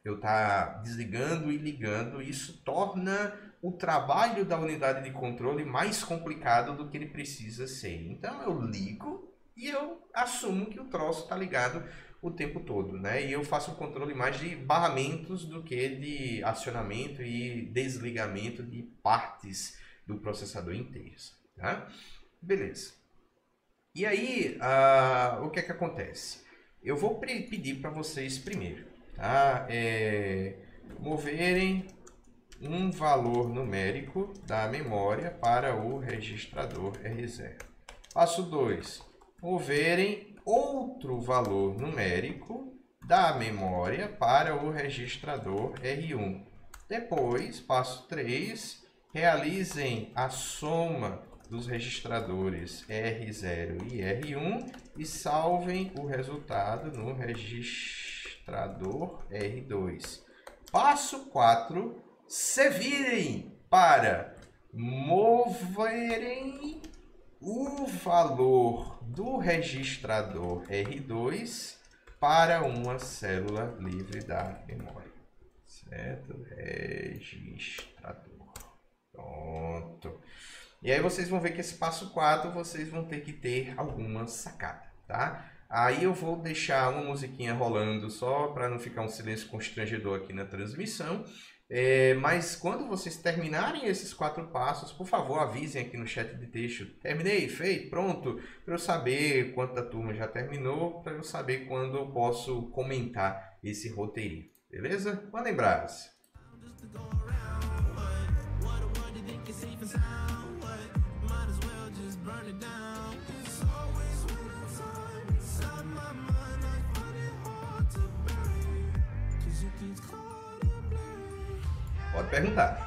eu estar desligando e ligando, isso torna o trabalho da unidade de controle mais complicado do que ele precisa ser. Então eu ligo e eu assumo que o troço está ligado o tempo todo, né? E eu faço o controle mais de barramentos do que de acionamento e desligamento de partes do processador inteiros, tá? Beleza. E aí, o que é que acontece? Eu vou pedir para vocês primeiro, tá? Moverem um valor numérico da memória para o registrador R0. Passo 2. Moverem outro valor numérico da memória para o registrador R1. Depois, passo 3. Realizem a soma dos registradores R0 e R1 e salvem o resultado no registrador R2. Passo 4. Se virem para moverem o valor do registrador R2 para uma célula livre da memória. Certo? Registrador. Pronto. E aí vocês vão ver que esse passo 4 vocês vão ter que ter alguma sacada, tá? Aí eu vou deixar uma musiquinha rolando só para não ficar um silêncio constrangedor aqui na transmissão. Mas quando vocês terminarem esses 4 passos, por favor, avisem aqui no chat de texto. Terminei, feito, pronto, para eu saber quanto da turma já terminou, para eu saber quando eu posso comentar esse roteirinho. Beleza? Mandem brasa. Pode perguntar.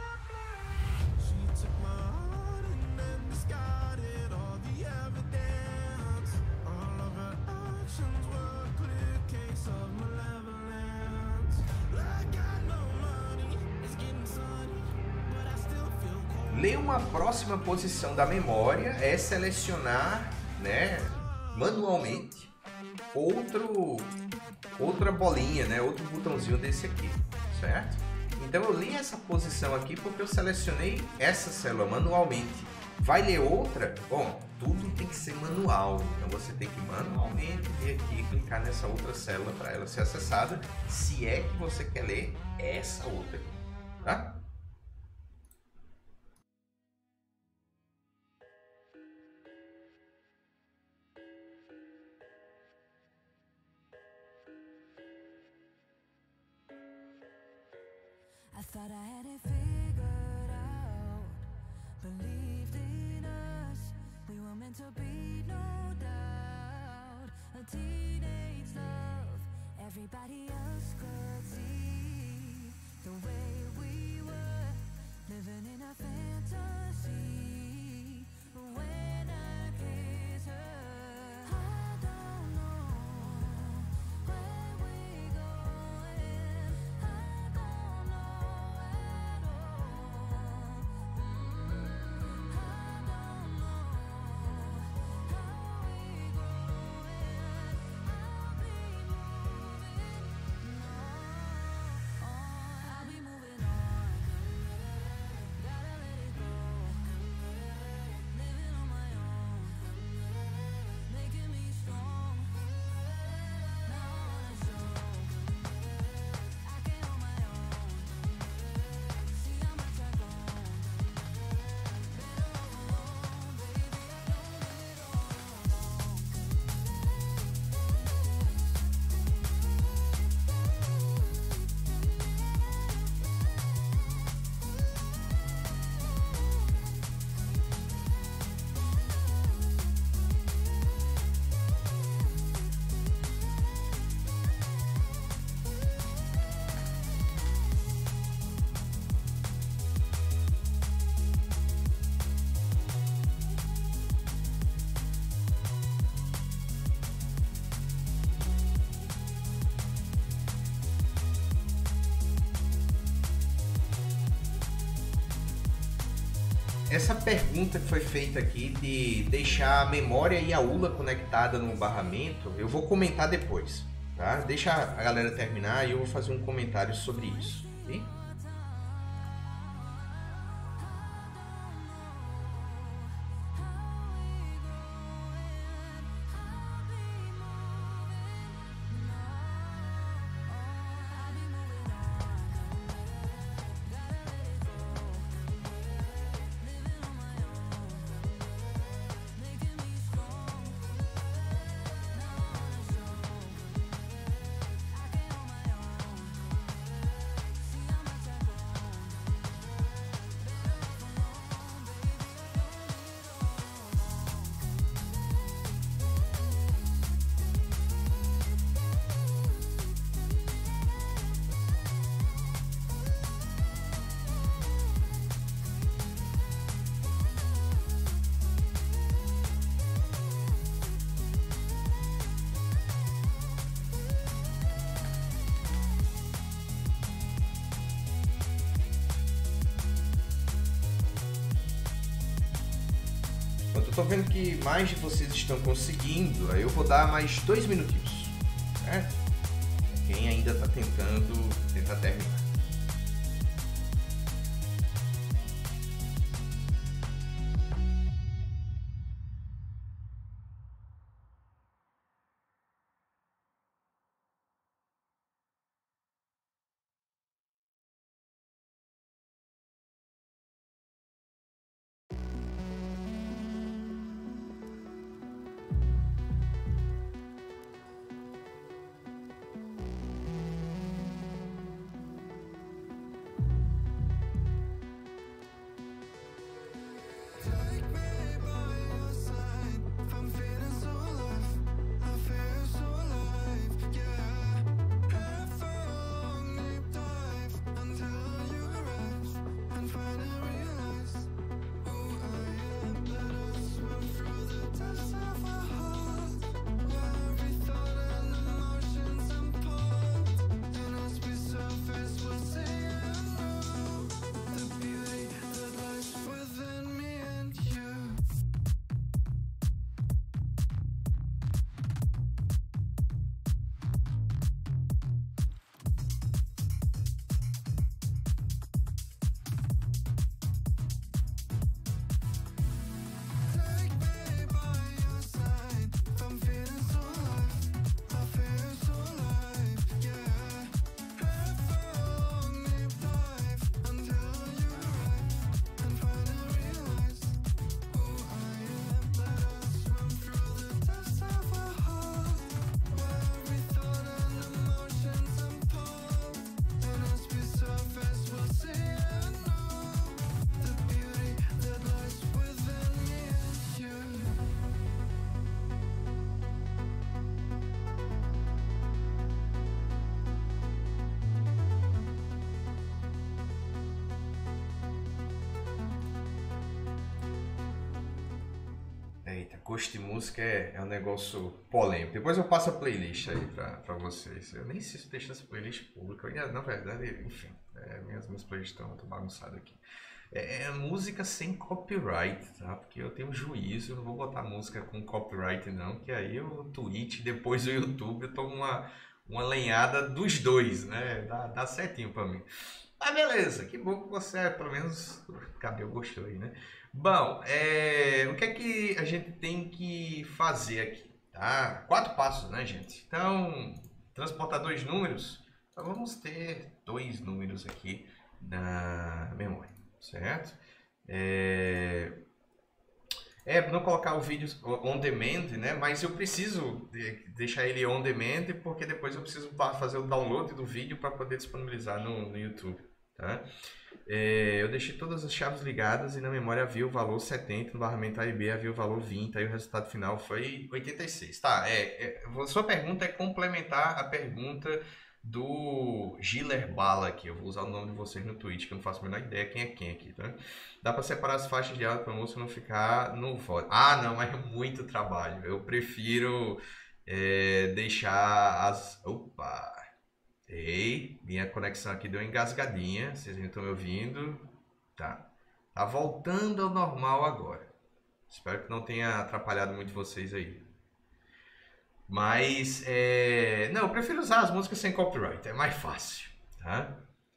Ler uma próxima posição da memória é selecionar, né, manualmente outra bolinha, né, outro botãozinho desse aqui, certo? Então eu li essa posição aqui porque eu selecionei essa célula manualmente. Vai ler outra? Bom, tudo tem que ser manual. Então você tem que manualmente vir aqui e clicar nessa outra célula para ela ser acessada, se é que você quer ler essa outra aqui, tá? I thought I had it figured out, believed in us, we were meant to be, no doubt, a teenage love, everybody else could see, the way we were, living in a fantasy, when I kiss her, I don't know where we going, I don't know at all, I don't know how we going, I'll be moving on, gotta let it go, living on my own, making me strong, now I wanna show, I can on my own, see how much I've grown, better off alone, baby, I don't live it all alone. Essa pergunta que foi feita aqui de deixar a memória e a ULA conectada no barramento, eu vou comentar depois. tá? Deixa a galera terminar e eu vou fazer um comentário sobre isso, ok? Eu tô vendo que mais de vocês estão conseguindo, aí eu vou dar mais 2 minutinhos, certo? Quem ainda tá tentar terminar. Eita, gosto de música é um negócio polêmico. Depois eu passo a playlist aí pra vocês. Eu nem sei se deixo essa playlist pública. Na verdade, enfim, minhas playlists estão bagunçadas aqui. É música sem copyright, tá? Porque eu tenho juízo, eu não vou botar música com copyright não, que aí o Twitch, depois o YouTube, eu tomo uma lenhada dos dois, né? Dá certinho pra mim. Ah, beleza, que bom que você, pelo menos, cabelo gostou aí, né? Bom, o que é que a gente tem que fazer aqui, tá? 4 passos, né, gente? Então, transportar 2 números, então vamos ter 2 números aqui na memória, certo? Não colocar o vídeo on demand, né? Mas eu preciso deixar ele on demand porque depois eu preciso fazer o download do vídeo para poder disponibilizar no YouTube, tá? Eu deixei todas as chaves ligadas e na memória havia o valor 70, no barramento A e B havia o valor 20, aí o resultado final foi 86. Tá, a sua pergunta é complementar a pergunta do Giller Bala aqui. Eu vou usar o nome de vocês no Twitch, que eu não faço a menor ideia quem é quem aqui, tá? Dá para separar as faixas de áudio para a música não ficar no VOD. Ah, não, é muito trabalho. Eu prefiro deixar as... Opa! Ei, minha conexão aqui deu uma engasgadinha. Vocês não estão me ouvindo? Tá. Tá voltando ao normal agora. Espero que não tenha atrapalhado muito vocês aí. Mas, não, eu prefiro usar as músicas sem copyright, é mais fácil, tá?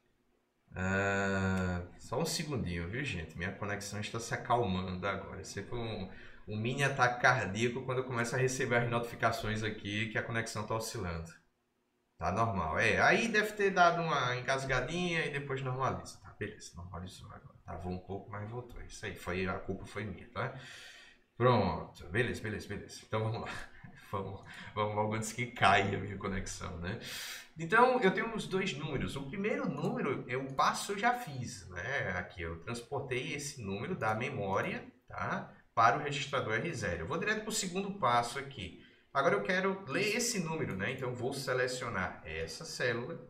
Só um segundinho, viu, gente? Minha conexão está se acalmando agora. Isso foi um mini ataque cardíaco quando eu começo a receber as notificações aqui que a conexão está oscilando. Tá normal. Aí deve ter dado uma engasgadinha e depois normaliza. Tá, beleza, normalizou agora. Travou um pouco, mas voltou. Isso aí, a culpa foi minha, tá? Pronto, beleza. Então vamos lá. Vamos logo antes que caia a minha conexão, né? Então, eu tenho uns dois números. O primeiro número, o passo eu já fiz, né? Aqui, eu transportei esse número da memória, tá? Para o registrador R0. Eu vou direto para o segundo passo aqui. Agora eu quero ler esse número, né? Então, eu vou selecionar essa célula.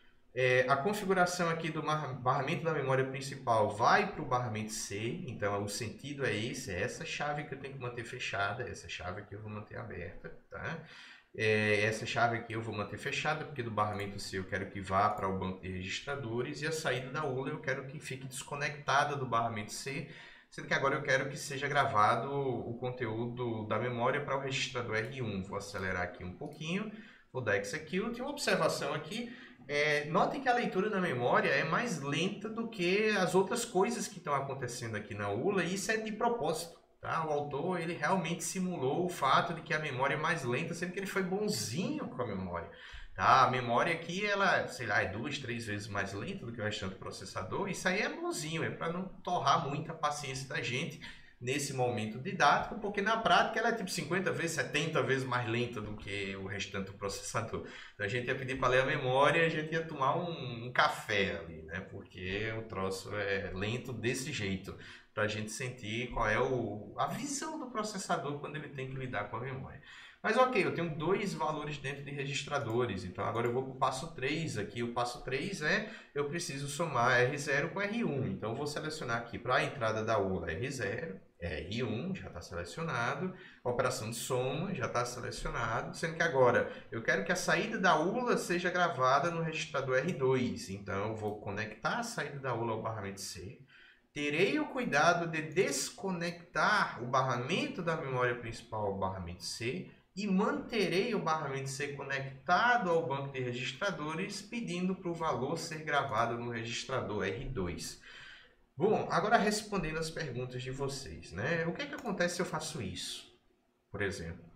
A configuração aqui do barramento da memória principal vai para o barramento C. Então, o sentido é esse. É essa chave que eu tenho que manter fechada. Essa chave aqui eu vou manter aberta, tá? Essa chave aqui eu vou manter fechada, porque do barramento C eu quero que vá para o banco de registradores. E a saída da ULA eu quero que fique desconectada do barramento C. Sendo que agora eu quero que seja gravado o conteúdo da memória para o registrador R1. Vou acelerar aqui um pouquinho. Vou dar Execute. Uma observação aqui. Notem que a leitura da memória é mais lenta do que as outras coisas que estão acontecendo aqui na ULA, e isso é de propósito, tá? O autor ele realmente simulou o fato de que a memória é mais lenta, sendo que ele foi bonzinho com a memória, tá? A memória aqui, ela, sei lá, é 2, 3 vezes mais lenta do que o restante do processador. Isso aí é bonzinho, é para não torrar muita paciência da gente nesse momento didático, porque na prática ela é tipo 50 vezes, 70 vezes mais lenta do que o restante do processador. Então a gente ia pedir para ler a memória e a gente ia tomar um café ali, né? Porque o troço é lento desse jeito, para a gente sentir qual é a visão do processador quando ele tem que lidar com a memória. Mas ok, eu tenho dois valores dentro de registradores, então agora eu vou para o passo 3 aqui. O passo 3 eu preciso somar R0 com R1. Então eu vou selecionar aqui para a entrada da ULA R0, R1 já está selecionado, a operação de soma já está selecionado, sendo que agora eu quero que a saída da ULA seja gravada no registrador R2. Então eu vou conectar a saída da ULA ao barramento C. Terei o cuidado de desconectar o barramento da memória principal ao barramento C e manterei o barramento C conectado ao banco de registradores, pedindo para o valor ser gravado no registrador R2. Bom, agora respondendo as perguntas de vocês, né? O que acontece se eu faço isso? Por exemplo,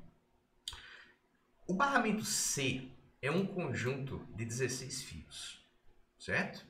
o barramento C é um conjunto de 16 fios, certo?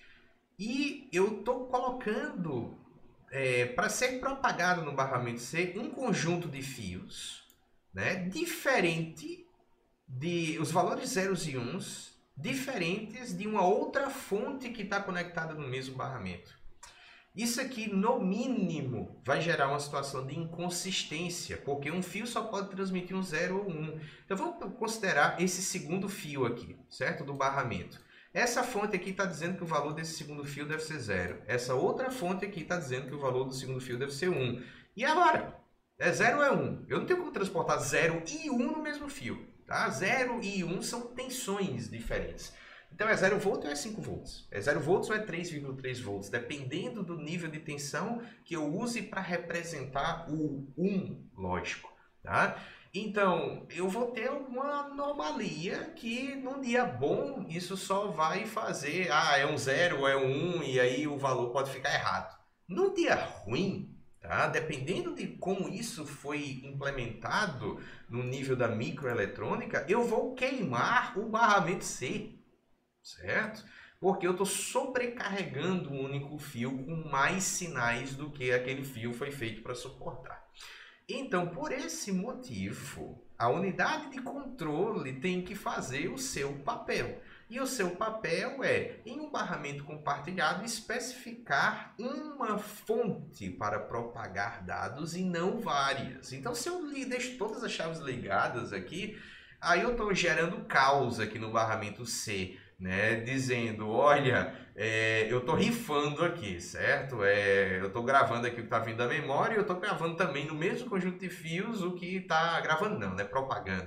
E eu estou colocando, para ser propagado no barramento C, um conjunto de fios, né, diferente de os valores zeros e uns, diferentes de uma outra fonte que está conectada no mesmo barramento. Isso aqui, no mínimo, vai gerar uma situação de inconsistência, porque um fio só pode transmitir um 0 ou 1. Então vamos considerar esse segundo fio aqui, certo? Do barramento. Essa fonte aqui está dizendo que o valor desse segundo fio deve ser 0. Essa outra fonte aqui está dizendo que o valor do segundo fio deve ser 1. E agora? É 0 ou é 1? Eu não tenho como transportar 0 e 1 no mesmo fio. Tá? 0 e 1 são tensões diferentes. Então é 0 volts ou é 5 volts? É 0 volts ou é 3,3 volts? Dependendo do nível de tensão que eu use para representar o 1, lógico. Tá? Então, eu vou ter uma anomalia que num dia bom isso só vai fazer, é um 0 ou é um 1 e aí o valor pode ficar errado. Num dia ruim, tá? Dependendo de como isso foi implementado no nível da microeletrônica, eu vou queimar o barramento C, certo? Porque eu estou sobrecarregando um único fio com mais sinais do que aquele fio foi feito para suportar. Então, por esse motivo, a unidade de controle tem que fazer o seu papel. E o seu papel é, em um barramento compartilhado, especificar uma fonte para propagar dados e não várias. Então, se eu deixo todas as chaves ligadas aqui, aí eu estou gerando caos aqui no barramento C, né? Dizendo, olha, eu estou rifando aqui, certo? Eu estou gravando aqui o que está vindo da memória e eu estou gravando também no mesmo conjunto de fios o que está gravando, não, né? Propagando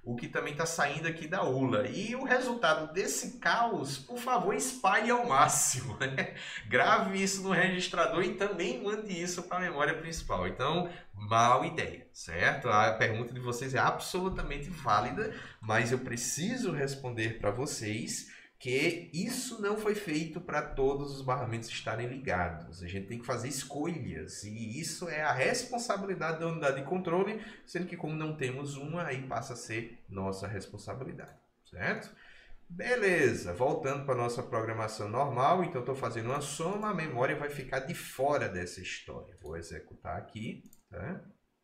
o que também está saindo aqui da ULA. E o resultado desse caos, por favor, espalhe ao máximo, né? Grave isso no registrador e também mande isso para a memória principal. Então, mal ideia, certo? A pergunta de vocês é absolutamente válida, mas eu preciso responder para vocês que isso não foi feito para todos os barramentos estarem ligados. A gente tem que fazer escolhas e isso é a responsabilidade da unidade de controle, sendo que como não temos uma, aí passa a ser nossa responsabilidade, certo? Beleza, voltando para a nossa programação normal, então estou fazendo uma soma, a memória vai ficar de fora dessa história. Vou executar aqui, tá?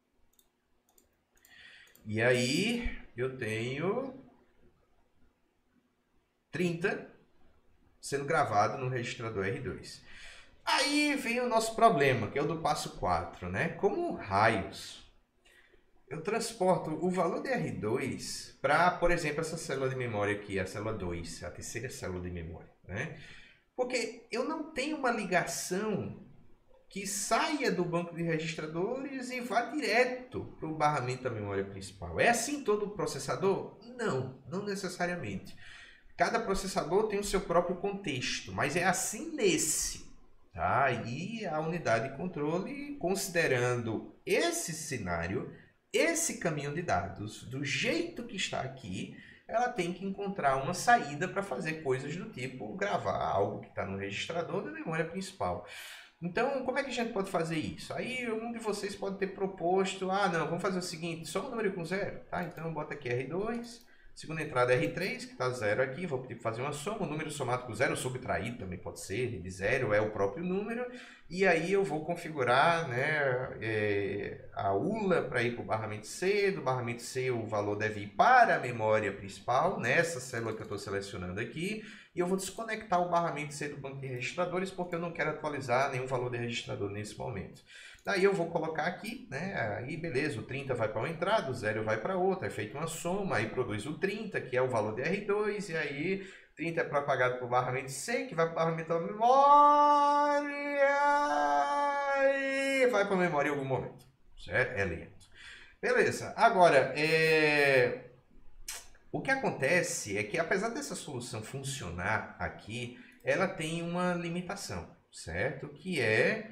E aí eu tenho 30 sendo gravado no registrador R2. Aí vem o nosso problema, que é o do passo 4, né? Como raios eu transporto o valor de R2 para, por exemplo, essa célula de memória aqui, a célula 2, a terceira célula de memória, né? Porque eu não tenho uma ligação que saia do banco de registradores e vá direto para o barramento da memória principal. É assim todo o processador? Não, não necessariamente. Cada processador tem o seu próprio contexto, mas é assim nesse, tá? E a unidade de controle, considerando esse cenário, esse caminho de dados, do jeito que está aqui, ela tem que encontrar uma saída para fazer coisas do tipo gravar algo que está no registrador da memória principal. Então, como é que a gente pode fazer isso? Aí um de vocês pode ter proposto, não, vamos fazer o seguinte, só um número com zero, tá? Então, bota aqui R2... Segunda entrada R3, que está 0 aqui, vou pedir para fazer uma soma, o número somado com 0 subtraído também pode ser, de 0 é o próprio número, e aí eu vou configurar, né, a ULA para ir para o barramento C, do barramento C o valor deve ir para a memória principal, nessa célula que eu estou selecionando aqui, e eu vou desconectar o barramento C do banco de registradores, porque eu não quero atualizar nenhum valor de registrador nesse momento. Daí eu vou colocar aqui, né? Aí beleza, o 30 vai para uma entrada, o 0 vai para outra, é feita uma soma, aí produz o 30, que é o valor de R2, e aí 30 é propagado para o barramento C, que vai para o barramento da memória, e vai para a memória em algum momento, certo? É lento. Beleza, agora, o que acontece é que apesar dessa solução funcionar aqui, ela tem uma limitação, certo? Que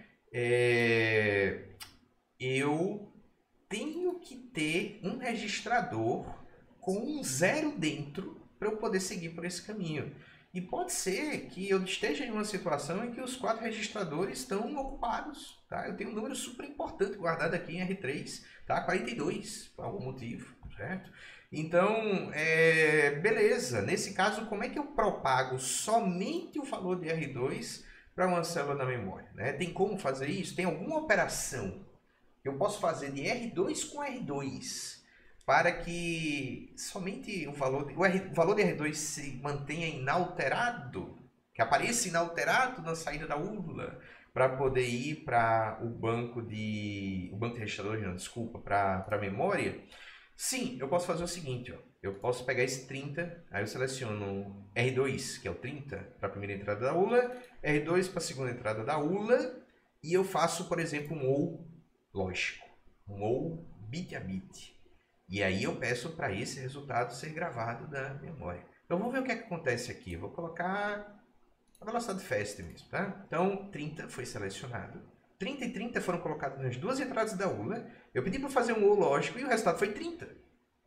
eu tenho que ter um registrador com um 0 dentro para eu poder seguir por esse caminho. E pode ser que eu esteja em uma situação em que os 4 registradores estão ocupados, tá? Eu tenho um número super importante guardado aqui em R3, tá? 42, por algum motivo, certo? Então, beleza. Nesse caso, como é que eu propago somente o valor de R2 para uma célula da memória, né? Tem como fazer isso? Tem alguma operação que eu posso fazer de R2 com R2 para que somente o valor de R2 se mantenha inalterado, que apareça inalterado na saída da ULA, para poder ir para o banco de registradores, não, desculpa, para a memória? Sim, eu posso fazer o seguinte, ó. Eu posso pegar esse 30, aí eu seleciono R2, que é o 30, para a primeira entrada da ULA, R2 para a segunda entrada da ULA, e eu faço, por exemplo, um OU lógico, um OU bit a bit. E aí eu peço para esse resultado ser gravado da memória. Então vamos ver o que acontece aqui. Eu vou colocar a velocidade fast mesmo, tá? Então 30 foi selecionado. 30 e 30 foram colocados nas duas entradas da ULA. Eu pedi para fazer um OU lógico e o resultado foi 30.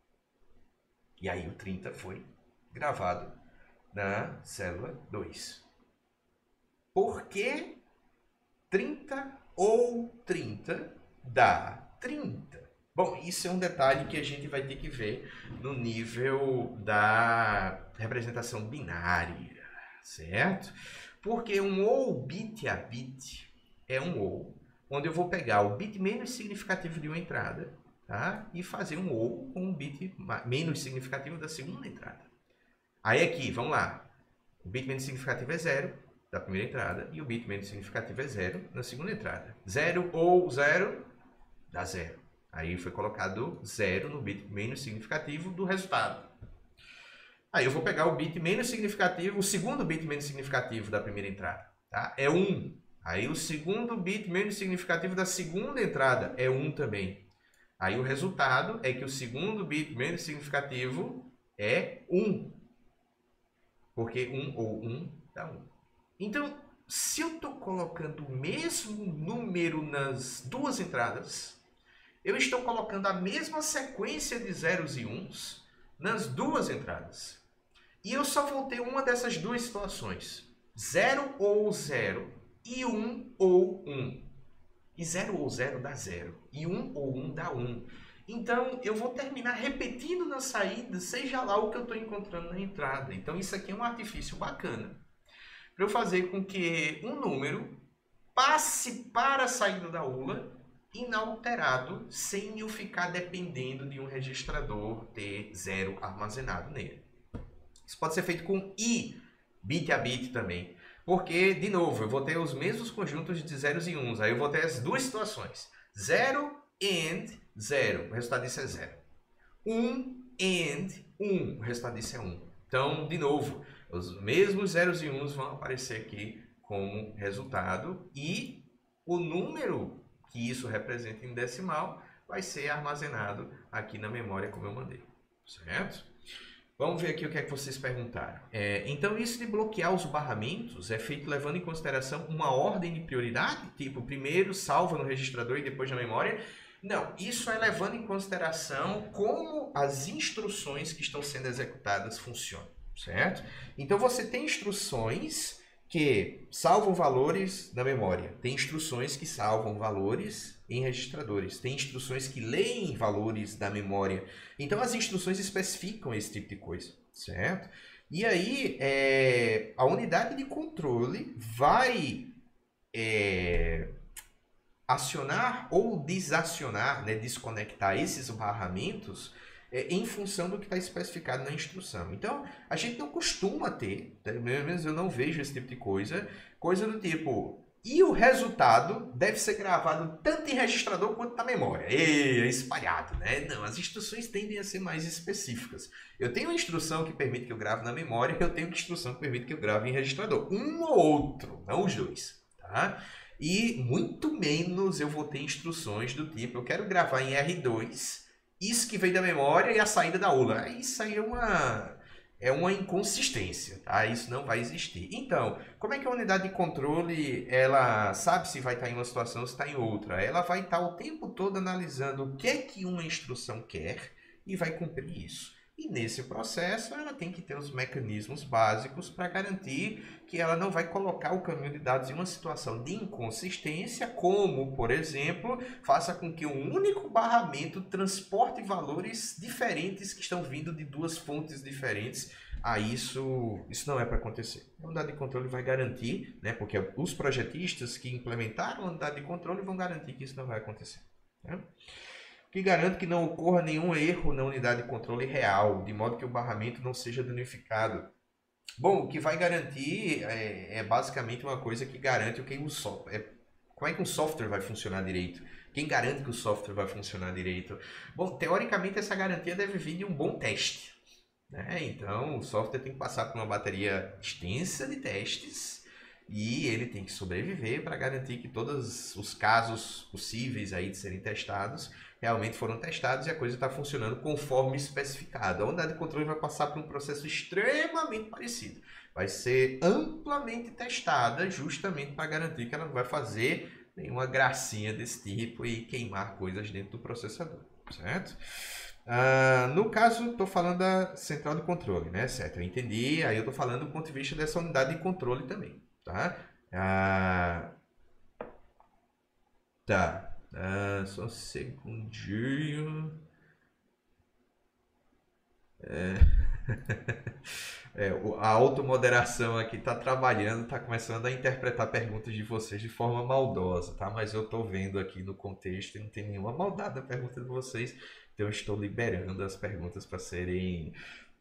E aí o 30 foi gravado na célula 2. Por que 30 ou 30 dá 30? Bom, isso é um detalhe que a gente vai ter que ver no nível da representação binária, certo? Porque um OU bit a bit é um OU onde eu vou pegar o bit menos significativo de uma entrada, tá? E fazer um OU com um bit menos significativo da segunda entrada. Aí aqui, vamos lá. O bit menos significativo é 0 da primeira entrada e o bit menos significativo é 0 na segunda entrada. 0 ou 0 dá 0. Aí foi colocado 0 no bit menos significativo do resultado. Aí eu vou pegar o bit menos significativo, o segundo bit menos significativo da primeira entrada, tá? É 1. Aí o segundo bit menos significativo da segunda entrada é 1 também. Aí o resultado é que o segundo bit menos significativo é 1. Porque 1 ou 1 dá 1. Então, se eu estou colocando o mesmo número nas duas entradas, eu estou colocando a mesma sequência de zeros e uns nas duas entradas. E eu só vou ter uma dessas duas situações. 0 ou 0 e 1 ou 1. E 0 ou 0 dá 0. E 1 ou 1 dá 1. Então, eu vou terminar repetindo na saída, seja lá o que eu estou encontrando na entrada. Então, isso aqui é um artifício bacana para eu fazer com que um número passe para a saída da ULA inalterado, sem eu ficar dependendo de um registrador ter 0 armazenado nele. Isso pode ser feito com i, bit a bit também. Porque, de novo, eu vou ter os mesmos conjuntos de zeros e uns. Aí eu vou ter as duas situações. 0 and 0. O resultado disso é 0. 1 and 1. O resultado disso é 1. Então, de novo, os mesmos zeros e uns vão aparecer aqui como resultado. E o número que isso representa em decimal vai ser armazenado aqui na memória como eu mandei. Certo? Vamos ver aqui o que é que vocês perguntaram. Então, isso de bloquear os barramentos é feito levando em consideração uma ordem de prioridade? Tipo, primeiro salva no registrador e depois na memória? Não, isso é levando em consideração como as instruções que estão sendo executadas funcionam, certo? Então, você tem instruções que salvam valores na memória. Tem instruções que salvam valores em registradores. Tem instruções que leem valores da memória. Então, as instruções especificam esse tipo de coisa, certo? E aí, a unidade de controle vai acionar ou desacionar, né, desconectar esses barramentos em função do que está especificado na instrução. Então, a gente não costuma ter, pelo menos eu não vejo esse tipo de coisa do tipo, e o resultado deve ser gravado tanto em registrador quanto na memória. É espalhado, né? Não, as instruções tendem a ser mais específicas. Eu tenho uma instrução que permite que eu grave na memória, eu tenho uma instrução que permite que eu grave em registrador. Um ou outro, não os dois, tá? E muito menos eu vou ter instruções do tipo, eu quero gravar em R2, isso que vem da memória e a saída da ULA. Isso aí é uma inconsistência, tá? Isso não vai existir. Então, como é que a unidade de controle, ela sabe se vai estar em uma situação ou se está em outra? Ela vai estar o tempo todo analisando o que é que uma instrução quer e vai cumprir isso. E nesse processo, ela tem que ter os mecanismos básicos para garantir que ela não vai colocar o caminho de dados em uma situação de inconsistência, como, por exemplo, faça com que um único barramento transporte valores diferentes que estão vindo de duas fontes diferentes. Isso não é para acontecer. A unidade de controle vai garantir, né, porque os projetistas que implementaram a unidade de controle vão garantir que isso não vai acontecer, né? Que garante que não ocorra nenhum erro na unidade de controle real, de modo que o barramento não seja danificado. Bom, o que vai garantir é basicamente uma coisa que garante como é que um software vai funcionar direito. Quem garante que o software vai funcionar direito? Bom, teoricamente essa garantia deve vir de um bom teste, né? Então, o software tem que passar por uma bateria extensa de testes e ele tem que sobreviver para garantir que todos os casos possíveis aí de serem testados realmente foram testados e a coisa está funcionando conforme especificado. A unidade de controle vai passar por um processo extremamente parecido. Vai ser amplamente testada justamente para garantir que ela não vai fazer nenhuma gracinha desse tipo e queimar coisas dentro do processador, certo? No caso, estou falando da central de controle, né? Certo, eu entendi. Aí eu estou falando do ponto de vista dessa unidade de controle também, tá? Só um segundinho. A automoderação aqui está trabalhando, está começando a interpretar perguntas de vocês de forma maldosa, tá? Mas eu estou vendo aqui no contexto e não tem nenhuma maldade na pergunta de vocês, então eu estou liberando as perguntas para serem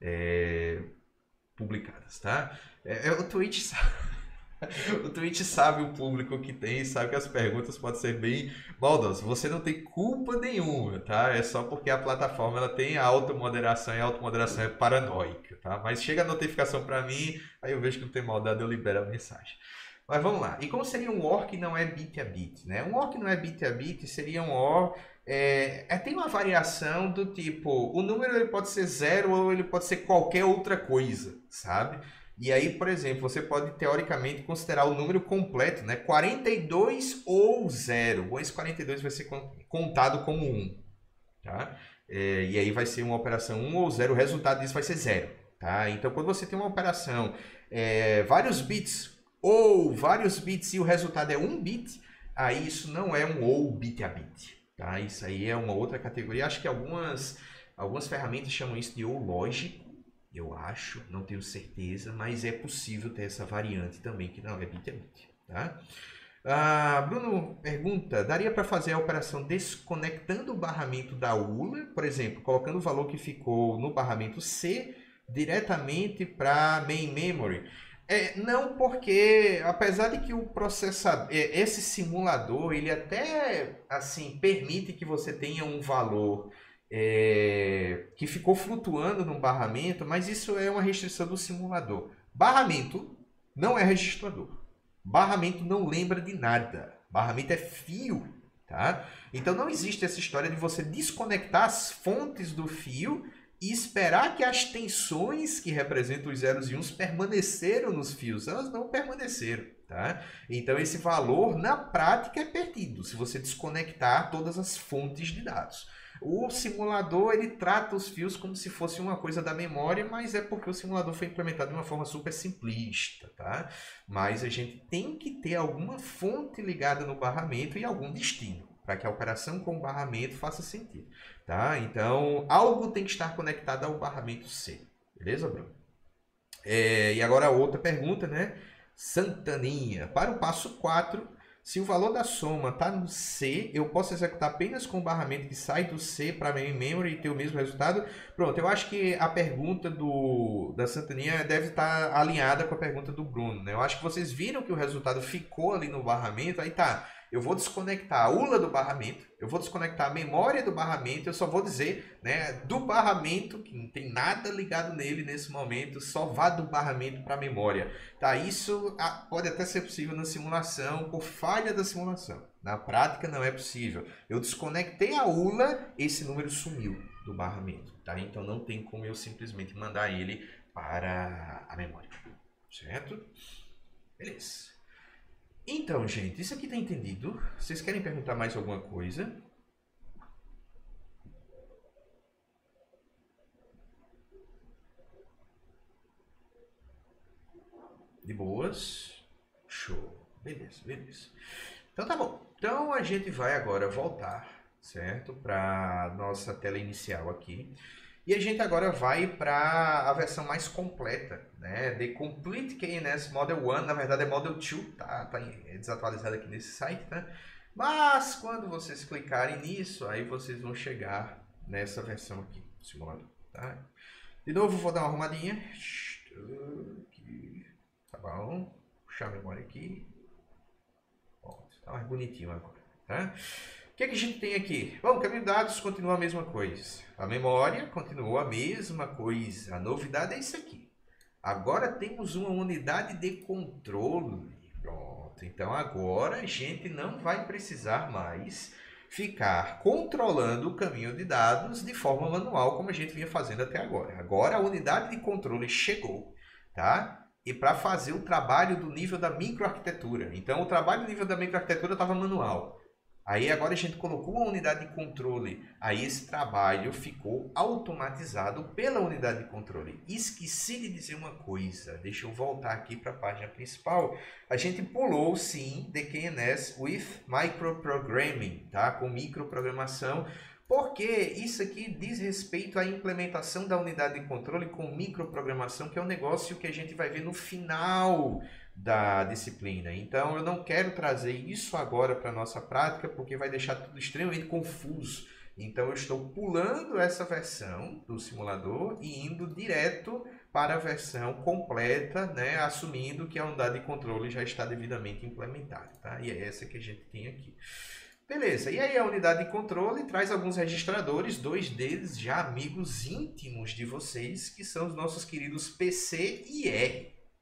publicadas, tá? O Twitch sabe. O Twitch sabe o público que tem, sabe que as perguntas podem ser bem maldosas. Você não tem culpa nenhuma, tá? É só porque a plataforma ela tem a automoderação e a automoderação é paranoica, tá? Mas chega a notificação para mim, aí eu vejo que não tem maldade, eu libero a mensagem. Mas vamos lá. E como seria um OR que não é bit a bit, né? Um OR que não é bit a bit seria um OR... tem uma variação do tipo... O número ele pode ser 0 ou ele pode ser qualquer outra coisa, sabe? E aí, por exemplo, você pode teoricamente considerar o número completo, né? 42 ou 0. Ou esse 42 vai ser contado como 1, tá? E aí vai ser uma operação 1 ou 0. O resultado disso vai ser 0, tá? Então, quando você tem uma operação vários bits ou vários bits e o resultado é 1 bit, aí isso não é um ou bit a bit, tá? Isso aí é uma outra categoria. Acho que algumas ferramentas chamam isso de ou lógico. Eu acho, não tenho certeza, mas é possível ter essa variante também, que não é bit a bit, tá? Bruno pergunta, daria para fazer a operação desconectando o barramento da ULA, por exemplo, colocando o valor que ficou no barramento C diretamente para main memory? Não, porque apesar de que o processador, esse simulador, ele até assim permite que você tenha um valor que ficou flutuando no barramento, mas isso é uma restrição do simulador. Barramento não é registrador. Barramento não lembra de nada. Barramento é fio, tá? Então não existe essa história de você desconectar as fontes do fio e esperar que as tensões que representam os zeros e uns permaneceram nos fios. Elas não permaneceram, tá? Então esse valor na prática é perdido se você desconectar todas as fontes de dados. O simulador ele trata os fios como se fosse uma coisa da memória, mas é porque o simulador foi implementado de uma forma super simplista, tá? Mas a gente tem que ter alguma fonte ligada no barramento e algum destino, para que a operação com o barramento faça sentido, tá? Então, algo tem que estar conectado ao barramento C, beleza, Bruno? E agora a outra pergunta, né? Santaninha, para o passo 4... Se o valor da soma está no C, eu posso executar apenas com o barramento que sai do C para main memory e ter o mesmo resultado? Pronto, eu acho que a pergunta da Santaninha deve estar alinhada com a pergunta do Bruno, né? Eu acho que vocês viram que o resultado ficou ali no barramento, aí tá, eu vou desconectar a ULA do barramento, eu vou desconectar a memória do barramento, eu só vou dizer, né, do barramento, que não tem nada ligado nele nesse momento, só vá do barramento para a memória. Tá, isso pode até ser possível na simulação, por falha da simulação. Na prática não é possível. Eu desconectei a ULA, esse número sumiu do barramento, tá? Então não tem como eu simplesmente mandar ele para a memória, certo? Beleza. Então, gente, isso aqui tá entendido? Vocês querem perguntar mais alguma coisa? De boas? Show. Beleza, beleza. Então tá bom. Então a gente vai agora voltar, certo? Para nossa tela inicial aqui. E a gente agora vai para a versão mais completa, né? The Complete KNS Model 1, na verdade é Model 2, tá desatualizado aqui nesse site, tá? Mas quando vocês clicarem nisso, aí vocês vão chegar nessa versão aqui do simulador, tá? De novo, vou dar uma arrumadinha. Tá bom. Puxar a memória aqui. Pronto, tá mais bonitinho agora, tá? O que a gente tem aqui? Bom, o caminho de dados continua a mesma coisa. A memória continua a mesma coisa. A novidade é isso aqui. Agora temos uma unidade de controle. Pronto. Então agora a gente não vai precisar mais ficar controlando o caminho de dados de forma manual como a gente vinha fazendo até agora. Agora a unidade de controle chegou, tá? E para fazer o trabalho do nível da microarquitetura. Então o trabalho do nível da microarquitetura estava manual. Aí agora a gente colocou uma unidade de controle, aí esse trabalho ficou automatizado pela unidade de controle. Esqueci de dizer uma coisa, deixa eu voltar aqui para a página principal. A gente pulou sim The KNS with Microprogramming, tá? Com microprogramação, porque isso aqui diz respeito à implementação da unidade de controle com microprogramação, que é um negócio que a gente vai ver no final da disciplina. Então eu não quero trazer isso agora para a nossa prática, porque vai deixar tudo extremamente confuso. Então eu estou pulando essa versão do simulador e indo direto para a versão completa, né, assumindo que a unidade de controle já está devidamente implementada, tá? E é essa que a gente tem aqui. Beleza, e aí a unidade de controle traz alguns registradores, 2 deles já amigos íntimos de vocês, que são os nossos queridos PC e R.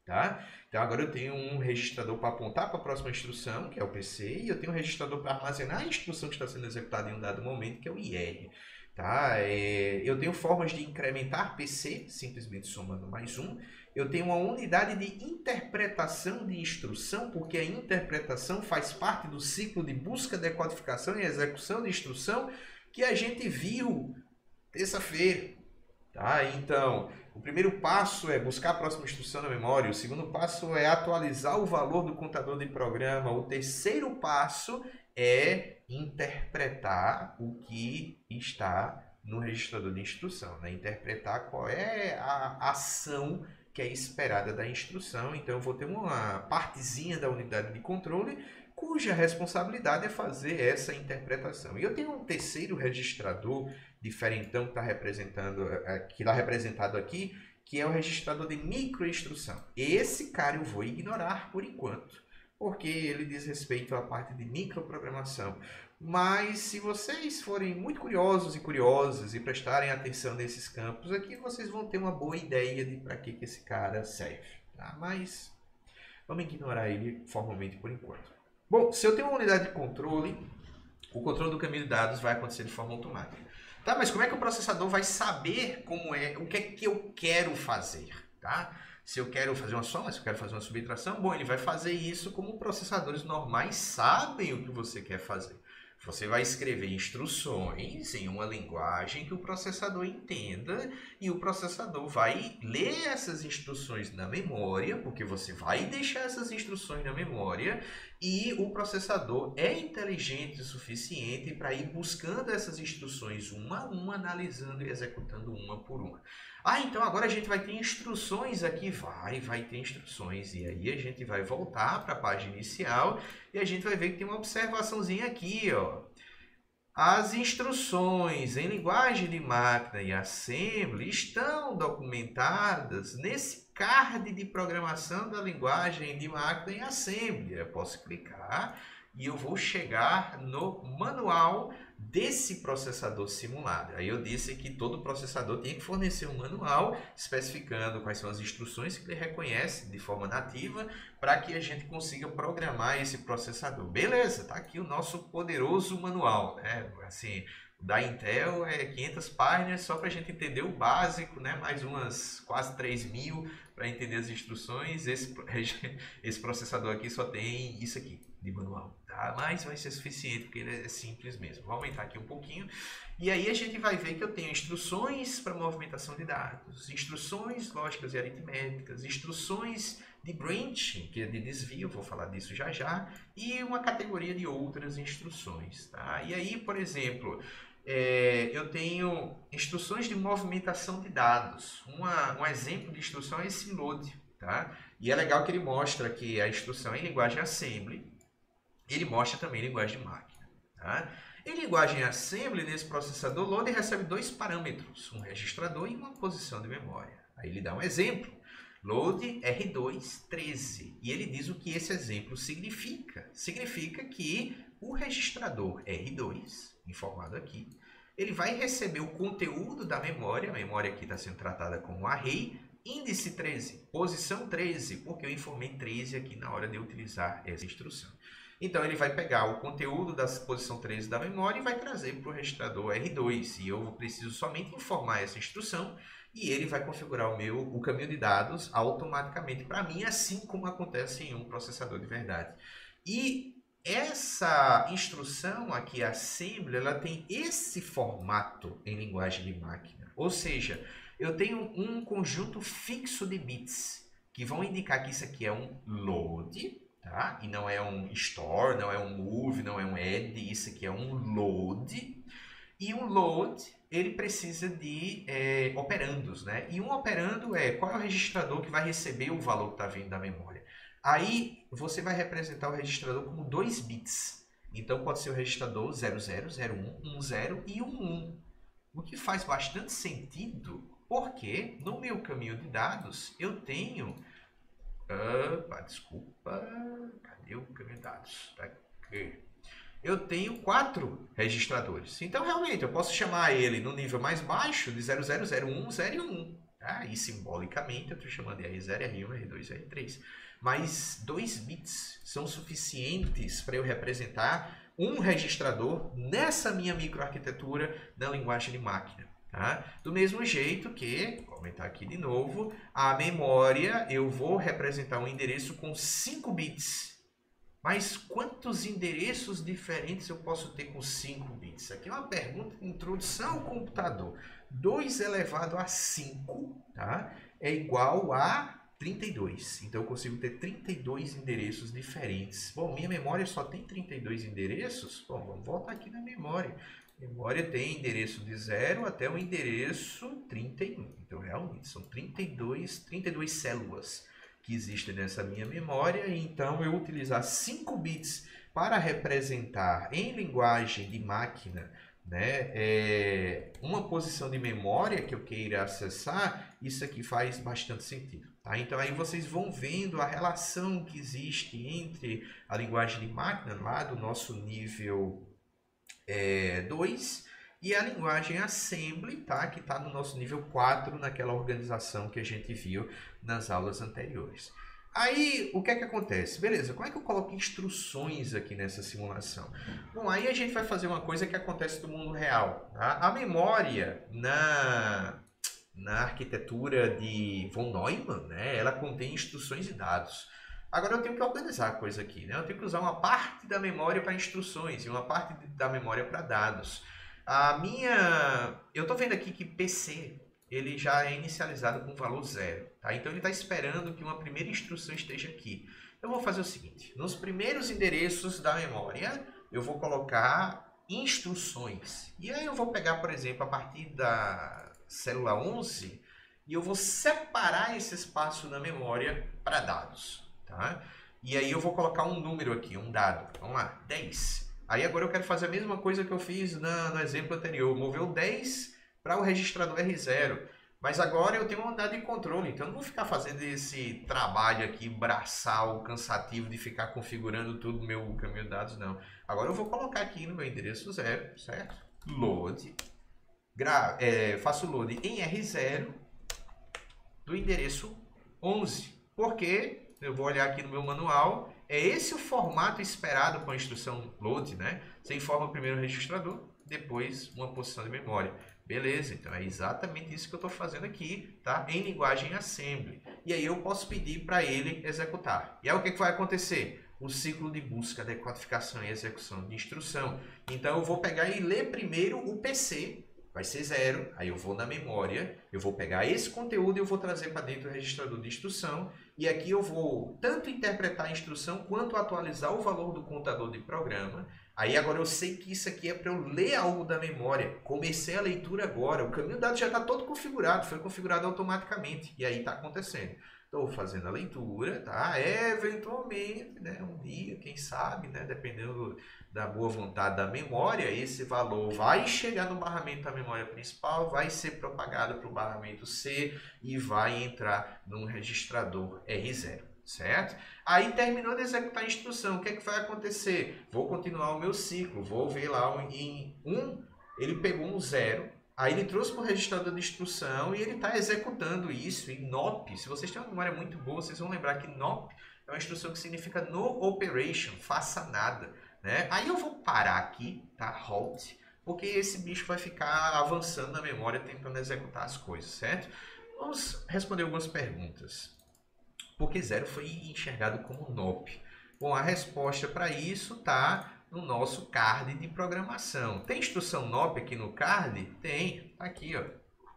Tá? Então agora eu tenho um registrador para apontar para a próxima instrução, que é o PC, e eu tenho um registrador para armazenar a instrução que está sendo executada em um dado momento, que é o IR. Tá? Eu tenho formas de incrementar PC, simplesmente somando mais um. Eu tenho uma unidade de interpretação de instrução, porque a interpretação faz parte do ciclo de busca, decodificação e execução de instrução que a gente viu terça-feira. Tá? Então, o primeiro passo é buscar a próxima instrução na memória. O segundo passo é atualizar o valor do contador de programa. O terceiro passo é interpretar o que está no registrador de instrução, né? Interpretar qual é a ação que é esperada da instrução. Então eu vou ter uma partezinha da unidade de controle cuja responsabilidade é fazer essa interpretação. E eu tenho um terceiro registrador diferentão que está representado aqui, que é o registrador de microinstrução. Esse cara eu vou ignorar por enquanto, porque ele diz respeito à parte de microprogramação. Mas se vocês forem muito curiosos e curiosas e prestarem atenção nesses campos aqui, vocês vão ter uma boa ideia de para que esse cara serve. Tá? Mas vamos ignorar ele formalmente por enquanto. Bom, se eu tenho uma unidade de controle, o controle do caminho de dados vai acontecer de forma automática. Tá, mas como é que o processador vai saber o que é que eu quero fazer? Tá? Se eu quero fazer uma soma, se eu quero fazer uma subtração, bom, ele vai fazer isso como processadores normais sabem o que você quer fazer. Você vai escrever instruções em uma linguagem que o processador entenda e o processador vai ler essas instruções na memória, porque você vai deixar essas instruções na memória e o processador é inteligente o suficiente para ir buscando essas instruções uma a uma, analisando e executando uma por uma. Ah, então agora a gente vai ter instruções aqui? Vai ter instruções. E aí a gente vai voltar para a página inicial e a gente vai ver que tem uma observaçãozinha aqui, ó. As instruções em linguagem de máquina e assembly estão documentadas nesse card de programação da linguagem de máquina e assembly. Eu posso clicar e eu vou chegar no manual desse processador simulado. Aí eu disse que todo processador tem que fornecer um manual especificando quais são as instruções que ele reconhece de forma nativa para que a gente consiga programar esse processador. Beleza, tá aqui o nosso poderoso manual, né? Assim, da Intel é 500 páginas só para a gente entender o básico, né? Mais umas quase 3.000 para entender as instruções. Esse processador aqui só tem isso aqui de manual, tá? Mas vai ser suficiente porque ele é simples mesmo. Vou aumentar aqui um pouquinho e aí a gente vai ver que eu tenho instruções para movimentação de dados, instruções lógicas e aritméticas, instruções de branching, que é de desvio, vou falar disso já já, e uma categoria de outras instruções, tá? E aí, por exemplo, eu tenho instruções de movimentação de dados. Um exemplo de instrução é esse load, tá? E é legal que ele mostra que a instrução é em linguagem assembly, ele mostra também linguagem de máquina, tá? Em linguagem assembly, nesse processador, load recebe dois parâmetros, um registrador e uma posição de memória. Aí ele dá um exemplo, load R2 13, e ele diz o que esse exemplo significa. Significa que o registrador R2, informado aqui, ele vai receber o conteúdo da memória, a memória aqui está sendo tratada como array, índice 13, posição 13, porque eu informei 13 aqui na hora de utilizar essa instrução. Então ele vai pegar o conteúdo da posição 13 da memória e vai trazer para o registrador R2. E eu preciso somente informar essa instrução e ele vai configurar o caminho de dados automaticamente para mim, assim como acontece em um processador de verdade. E essa instrução aqui, assembly, ela tem esse formato em linguagem de máquina. Ou seja, eu tenho um conjunto fixo de bits que vão indicar que isso aqui é um load, tá? E não é um store, não é um move, não é um add, isso aqui é um load. E um load, ele precisa de operandos, né? E um operando qual é o registrador que vai receber o valor que está vindo da memória. Aí você vai representar o registrador como 2 bits. Então pode ser o registrador 00, 01, 10 e 11. O que faz bastante sentido, porque no meu caminho de dados eu tenho... cadê o caminho de dados? Tá aqui. Eu tenho 4 registradores. Então realmente eu posso chamar ele no nível mais baixo de 00, 01, 0 e 1. Tá? E simbolicamente eu estou chamando de R0, R1, R2, R3. Mas 2 bits são suficientes para eu representar um registrador nessa minha microarquitetura na linguagem de máquina. Tá? Do mesmo jeito que, vou aumentar aqui de novo, a memória eu vou representar um endereço com 5 bits. Mas quantos endereços diferentes eu posso ter com 5 bits? Aqui é uma pergunta de introdução ao computador. 2 elevado a 5, tá? É igual a 32. Então eu consigo ter 32 endereços diferentes. Bom, minha memória só tem 32 endereços? Bom, vamos voltar aqui na memória. Memória tem endereço de 0 até o endereço 31. Então, realmente, são 32 células que existem nessa minha memória. Então, eu utilizar 5 bits para representar em linguagem de máquina, né, uma posição de memória que eu queira acessar, isso aqui faz bastante sentido. Tá? Então, aí vocês vão vendo a relação que existe entre a linguagem de máquina, lá do nosso nível 2, e a linguagem Assembly, tá? Que está no nosso nível 4, naquela organização que a gente viu nas aulas anteriores. Aí, o que é que acontece? Beleza, como é que eu coloco instruções aqui nessa simulação? Bom, aí a gente vai fazer uma coisa que acontece no mundo real. Tá? A memória na arquitetura de von Neumann, né, ela contém instruções e dados. Agora eu tenho que organizar a coisa aqui, né? Eu tenho que usar uma parte da memória para instruções e uma parte da memória para dados. Eu estou vendo aqui que PC ele já é inicializado com valor 0, tá? Então ele está esperando que uma primeira instrução esteja aqui. Eu vou fazer o seguinte: nos primeiros endereços da memória eu vou colocar instruções. E aí eu vou pegar, por exemplo, a partir da célula 11 e eu vou separar esse espaço na memória para dados. Tá? E aí eu vou colocar um número aqui, um dado. Vamos lá, 10. Aí agora eu quero fazer a mesma coisa que eu fiz no exemplo anterior. Mover o 10 para o registrador R0. Mas agora eu tenho uma unidade de controle. Então eu não vou ficar fazendo esse trabalho aqui, braçal, cansativo de ficar configurando tudo no meu caminho de dados, não. Agora eu vou colocar aqui no meu endereço 0, certo? Load. Faço load em R0 do endereço 11. Por quê? Eu vou olhar aqui no meu manual, é esse o formato esperado com a instrução load, né? Você informa primeiro o registrador, depois uma posição de memória. Beleza, então é exatamente isso que eu estou fazendo aqui, tá? Em linguagem Assembly. E aí eu posso pedir para ele executar. E aí o que vai acontecer? O ciclo de busca, decodificação e execução de instrução. Então eu vou pegar e ler primeiro o PC, vai ser 0, aí eu vou na memória, eu vou pegar esse conteúdo e eu vou trazer para dentro do registrador de instrução, e aqui eu vou tanto interpretar a instrução quanto atualizar o valor do contador de programa. Aí agora eu sei que isso aqui é para eu ler algo da memória, comecei a leitura agora, o caminho de dados já está todo configurado, foi configurado automaticamente, e aí está acontecendo. Estou fazendo a leitura, tá? Eventualmente, né, um dia, quem sabe, né, dependendo da boa vontade da memória, esse valor vai chegar no barramento da memória principal, vai ser propagado para o barramento C e vai entrar num registrador R0, certo? Aí terminou de executar a instrução, o que é que vai acontecer? Vou continuar o meu ciclo, vou ver lá em 1, ele pegou um 0, aí ele trouxe para o registrador de instrução e ele está executando isso em NOP. Se vocês têm uma memória muito boa, vocês vão lembrar que NOP é uma instrução que significa No Operation, faça nada. Né? Aí eu vou parar aqui, tá? Halt, porque esse bicho vai ficar avançando na memória tentando executar as coisas, certo? Vamos responder algumas perguntas. Por que 0 foi enxergado como NOP? Bom, a resposta para isso está no nosso card de programação. Tem instrução NOP aqui no card? Tem. Aqui, ó.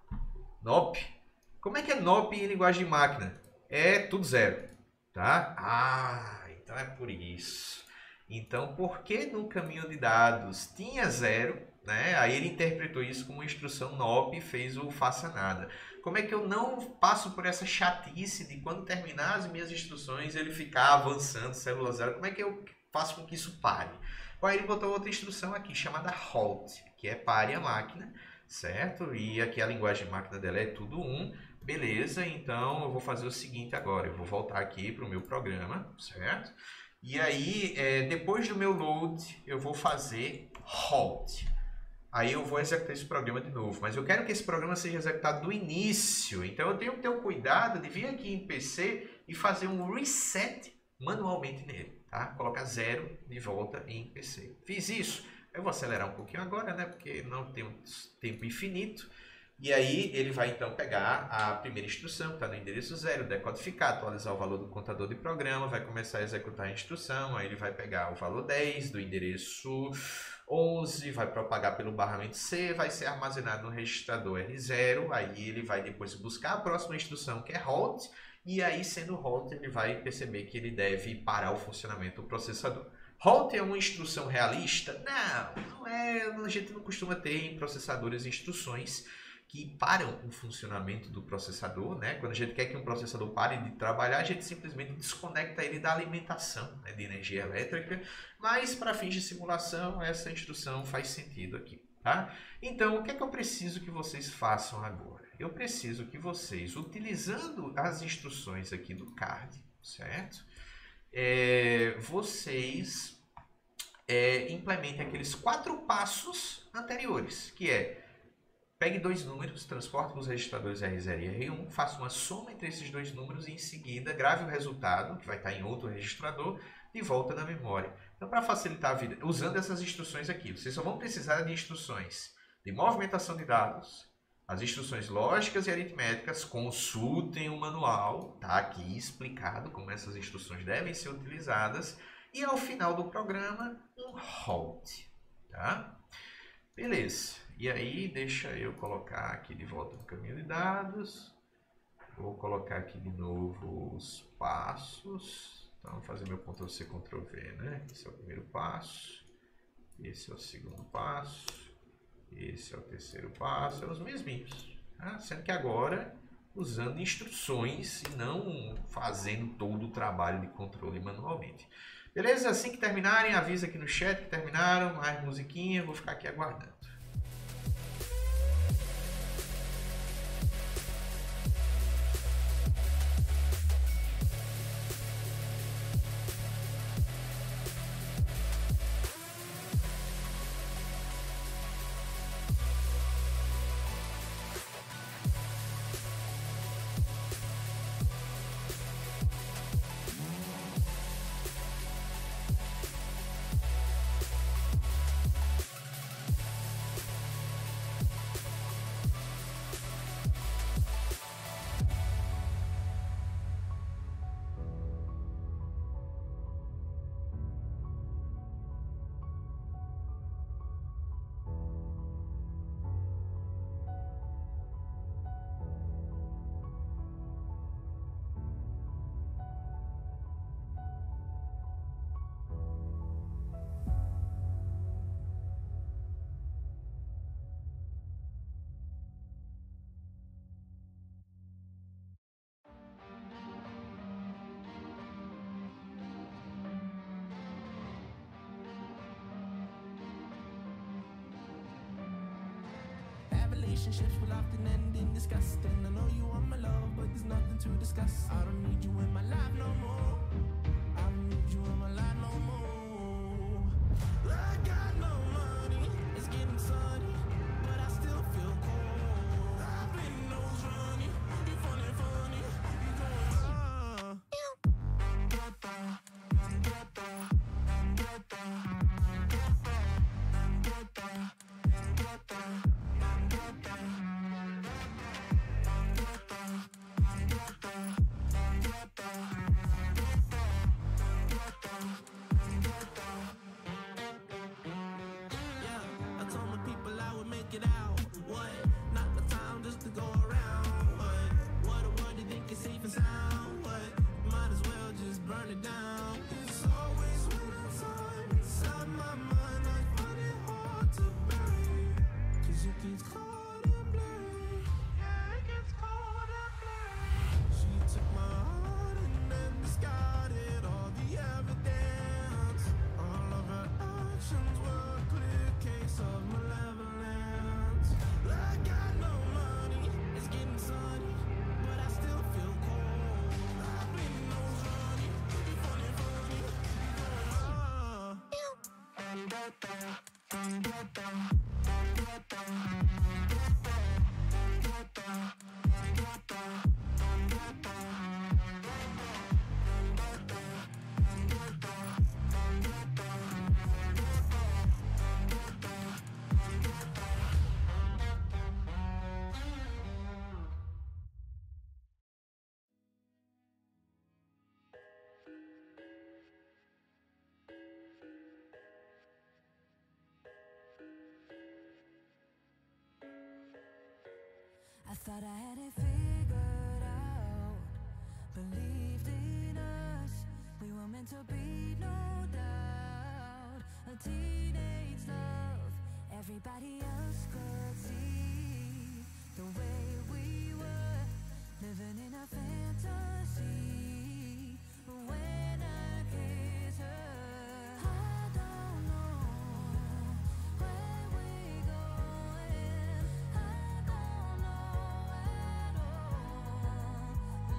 NOP. Como é que é NOP em linguagem de máquina? É tudo 0. Tá? Ah, então é por isso. Então, por que no caminho de dados tinha 0, né? Aí ele interpretou isso como instrução NOP e fez o faça nada. Como é que eu não passo por essa chatice de quando terminar as minhas instruções ele ficar avançando célula 0? Como é que eu faço com que isso pare? Aí ele botou outra instrução aqui chamada halt, que é pare a máquina, certo? E aqui a linguagem de máquina dela é tudo 1. Beleza, então eu vou fazer o seguinte agora. Eu vou voltar aqui para o meu programa, certo? E aí, depois do meu load, eu vou fazer halt. aí eu vou executar esse programa de novo. Mas eu quero que esse programa seja executado do início. Então eu tenho que ter o cuidado de vir aqui em PC e fazer um reset manualmente nele, tá? Colocar 0 de volta em PC. Fiz isso. Eu vou acelerar um pouquinho agora, né? Porque não tem um tempo infinito. E aí ele vai então pegar a primeira instrução, que está no endereço 0, decodificar, atualizar o valor do contador de programa, vai começar a executar a instrução, aí ele vai pegar o valor 10 do endereço 11, vai propagar pelo barramento C, vai ser armazenado no registrador R0, aí ele vai depois buscar a próxima instrução, que é halt, e aí sendo halt ele vai perceber que ele deve parar o funcionamento do processador. Halt é uma instrução realista? Não é, a gente não costuma ter em processadores instruções que param o funcionamento do processador, né? Quando a gente quer que um processador pare de trabalhar, a gente simplesmente desconecta ele da alimentação, né, de energia elétrica, mas para fins de simulação, essa instrução faz sentido aqui, tá? Então, o que é que eu preciso que vocês façam agora? Eu preciso que vocês, utilizando as instruções aqui do card, certo? Vocês implementem aqueles 4 passos anteriores, que é: pegue 2 números, transporte para os registradores R0 e R1, faça uma soma entre esses 2 números e em seguida grave o resultado, que vai estar em outro registrador, de volta na memória. Então, para facilitar a vida, usando essas instruções aqui, vocês só vão precisar de instruções de movimentação de dados, as instruções lógicas e aritméticas. Consultem o manual, tá aqui explicado como essas instruções devem ser utilizadas, e ao final do programa, um halt, tá? Beleza. E aí, deixa eu colocar aqui de volta no caminho de dados. Vou colocar aqui de novo os passos. Então, vou fazer meu Ctrl+C, Ctrl+V, né? Esse é o primeiro passo. Esse é o segundo passo. Esse é o terceiro passo. São os mesmos. Tá? Sendo que agora, usando instruções e não fazendo todo o trabalho de controle manualmente. Beleza? Assim que terminarem, avisa aqui no chat que terminaram. Mais musiquinha. Vou ficar aqui aguardando. Relationships will often end in disgust, and I know you want my love, but there's nothing to discuss. I don't need you in my life no more. I don't need you in my life no more. I got no money, it's getting sunny, but I still feel cold. I've been nose running, you funny, you going it out. What? Not the time just to go around. What a word you think it's safe and sound. What? Might as well just burn it down. It's always winter time inside my mind. I find it hard to bear. 'Cause it gets cold and blurry. Yeah, it gets cold and blurry. She took my heart and then discarded all the evidence. All of her actions were a clear case of malevolence. I got no money, it's getting sunny, but I still feel cold. I've been nose running, you funny, you going I thought I had it figured out, believed in us, we were meant to be, no doubt. A teenage love, everybody else could see the way we were, living in a fantasy. When I kiss her, I don't know where we're going, I don't know at all. I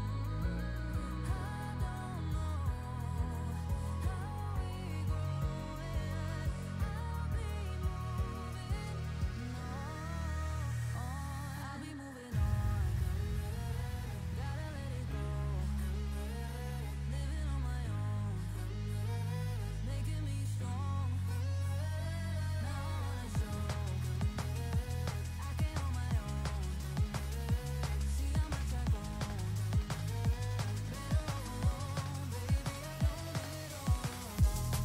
don't know how we're growing, I'll be moving on, gotta let it go, living on my own, making me strong, now I wanna show, I can't hold my own, see how much I've grown, better off alone, baby, I know it all wrong.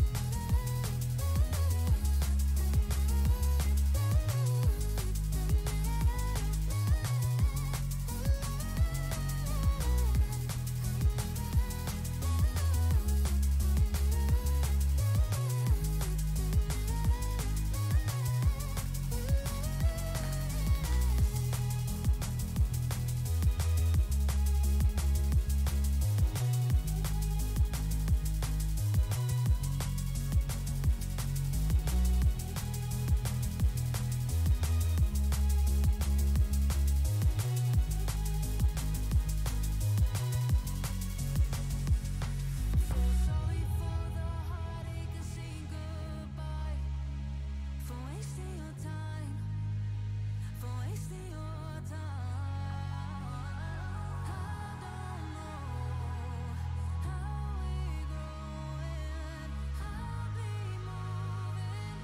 So sorry for the heartache and saying goodbye, for wasting your time, for wasting your time. I don't know how we're growing, I'll be moving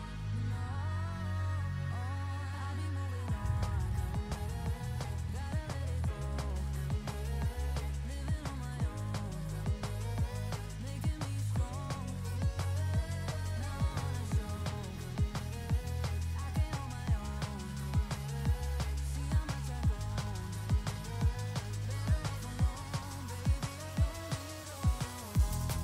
on, gotta let it go, living on my own, making me strong, now I wanna show, I can't hold my own, see how much I've grown, better off alone, baby, I know it all wrong.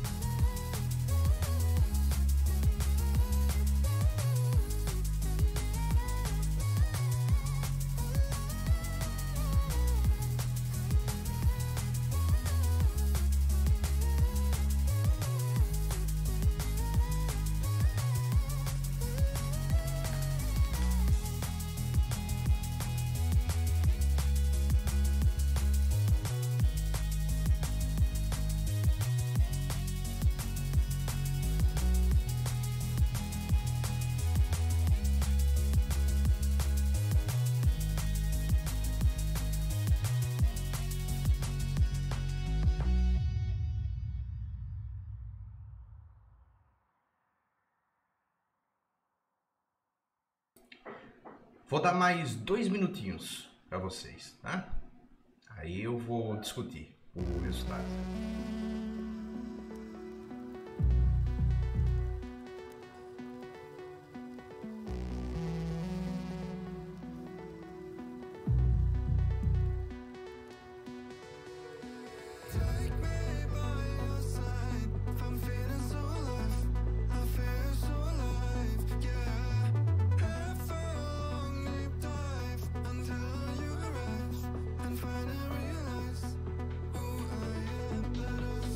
Vou dar mais 2 minutinhos para vocês, tá? Aí eu vou discutir o resultado. Take me by your side. If I'm feeling so alive, I feel so alive. Yeah, have a long deep dive until you arrive and finally realize who I am. Let us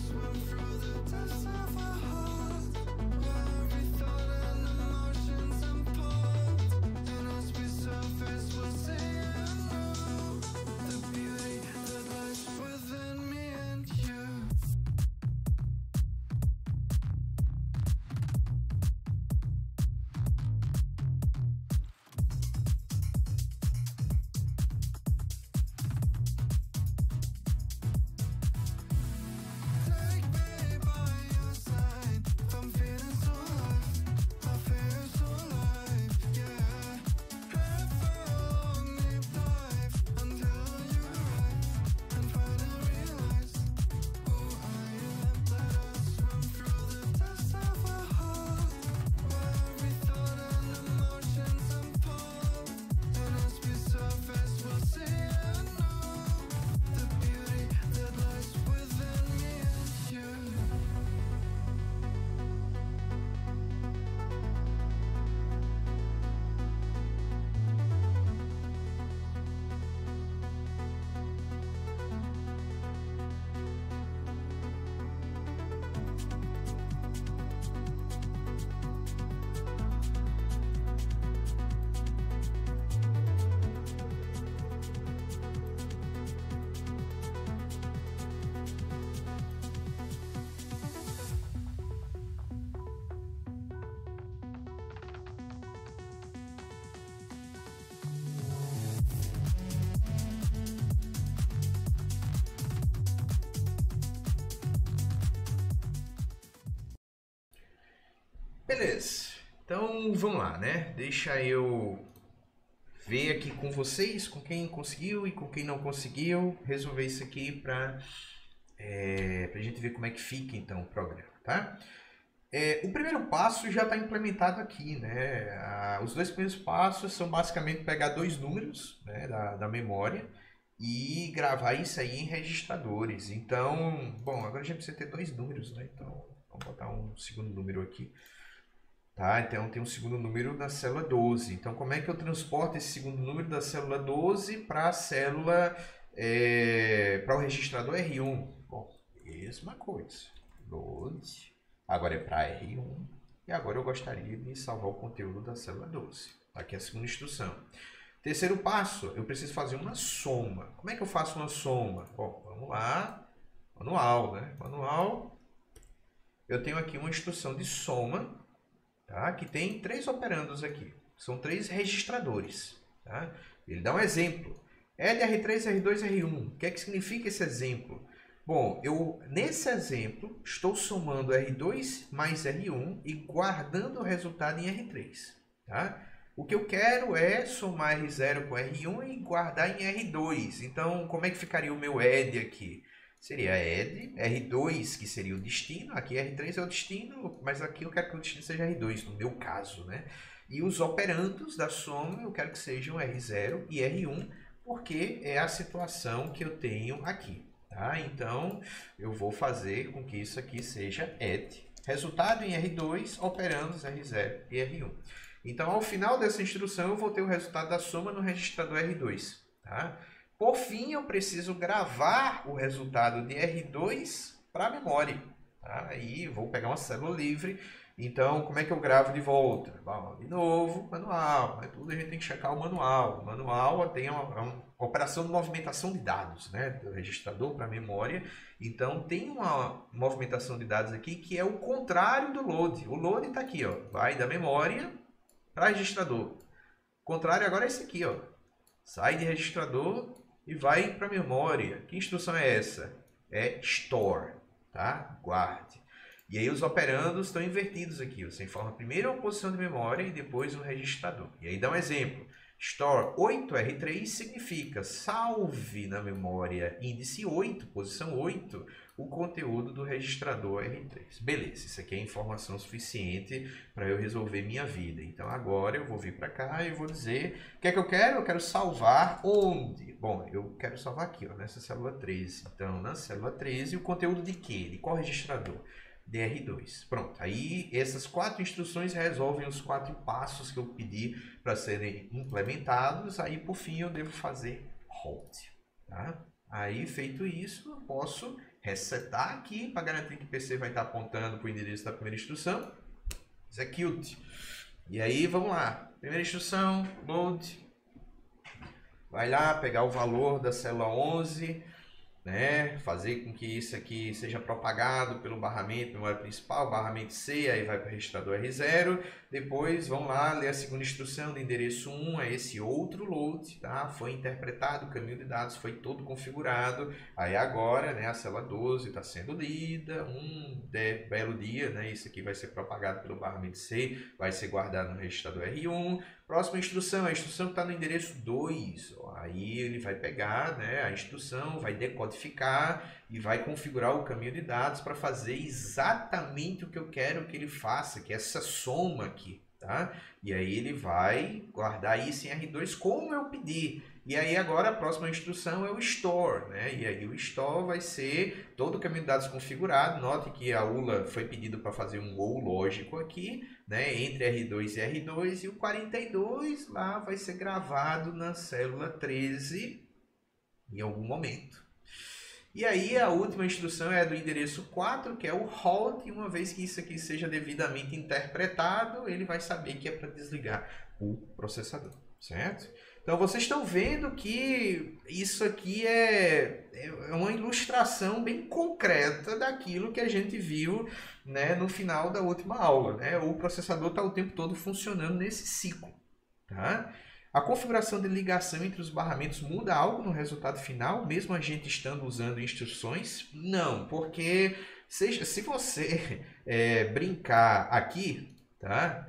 Beleza. Então, vamos lá, né? Deixa eu ver aqui com vocês, com quem conseguiu e com quem não conseguiu, resolver isso aqui para a gente ver como é que fica, então, o programa, tá? O primeiro passo já está implementado aqui, né? Os dois primeiros passos são basicamente pegar dois números, né, da memória e gravar isso aí em registradores. Então, bom, agora a gente precisa ter dois números, né? Então, vamos botar um segundo número aqui. Tá? Então, tem um segundo número da célula 12. Então, como é que eu transporto esse segundo número da célula 12 para a célula, para o registrador R1? Bom, mesma coisa. Load. Agora é para R1 e agora eu gostaria de salvar o conteúdo da célula 12. Aqui é a segunda instrução. Terceiro passo, eu preciso fazer uma soma. Como é que eu faço uma soma? Bom, vamos lá. Manual, né? Manual. Eu tenho aqui uma instrução de soma, tá? Que tem 3 operandos aqui. São 3 registradores. Tá? Ele dá um exemplo. LR3, R2, R1. O que é que significa esse exemplo? Bom, eu nesse exemplo estou somando R2 mais R1 e guardando o resultado em R3. Tá? O que eu quero é somar R0 com R1 e guardar em R2. Então, como é que ficaria o meu ED aqui? Seria ED, R2 que seria o destino, aqui R3 é o destino, mas aqui eu quero que o destino seja R2, no meu caso, né? E os operandos da soma eu quero que sejam R0 e R1, porque é a situação que eu tenho aqui. Tá? Então, eu vou fazer com que isso aqui seja ED. Resultado em R2, operandos R0 e R1. Então, ao final dessa instrução, eu vou ter o resultado da soma no registrador R2. Tá? Por fim, eu preciso gravar o resultado de R2 para a memória. Tá? Aí, vou pegar uma célula livre. Então, como é que eu gravo de volta? Bom, de novo, manual. Tudo a gente tem que checar o manual. O manual tem uma operação de movimentação de dados, né? Do registrador para a memória. Então, tem uma movimentação de dados aqui que é o contrário do load. O load está aqui, ó, vai da memória para registrador. O contrário agora é esse aqui, ó. Sai de registrador e vai para a memória. Que instrução é essa? É store, tá? Guarde. E aí os operandos estão invertidos aqui. Você informa primeiro a posição de memória e depois o registrador. E aí dá um exemplo. Store 8R3 significa salve na memória índice 8, posição 8, o conteúdo do registrador R3. Beleza, isso aqui é informação suficiente para eu resolver minha vida. Então agora eu vou vir para cá e vou dizer o que é que eu quero? Eu quero salvar onde? Bom, eu quero salvar aqui, ó, nessa célula 13. Então na célula 13 o conteúdo de quê? De qual registrador? DR2. Pronto, aí essas 4 instruções resolvem os 4 passos que eu pedi para serem implementados. Aí por fim eu devo fazer halt. Tá? Aí feito isso, eu posso resetar aqui para garantir que o PC vai estar apontando para o endereço da primeira instrução. Execute. E aí vamos lá. Primeira instrução, load. Vai lá pegar o valor da célula 11. Né? Fazer com que isso aqui seja propagado pelo barramento, memória principal, barramento C, aí vai para o registrador R0. Depois, vamos lá, ler a segunda instrução do endereço 1, é esse outro load, tá? Foi interpretado, o caminho de dados foi todo configurado. Aí agora, né, a célula 12 está sendo lida, belo dia, né? Isso aqui vai ser propagado pelo barramento C, vai ser guardado no registrador R1. Próxima instrução, a instrução que está no endereço 2, ó, aí ele vai pegar, né, a instrução, vai decodificar e vai configurar o caminho de dados para fazer exatamente o que eu quero que ele faça, que é essa soma aqui, tá? E aí ele vai guardar isso em R2 como eu pedi. E aí agora a próxima instrução é o store, né? E aí o store vai ser todo o caminho de dados configurado. Note que a ULA foi pedido para fazer um ou lógico aqui, né? Entre R2 e R2, e o 42 lá vai ser gravado na célula 13 em algum momento. E aí a última instrução é do endereço 4, que é o halt, e uma vez que isso aqui seja devidamente interpretado, ele vai saber que é para desligar o processador, certo? Então vocês estão vendo que isso aqui é uma ilustração bem concreta daquilo que a gente viu, né, no final da última aula, né? O processador está o tempo todo funcionando nesse ciclo, tá? A configuração de ligação entre os barramentos muda algo no resultado final, mesmo a gente estando usando instruções? Não, porque se você brincar aqui, tá?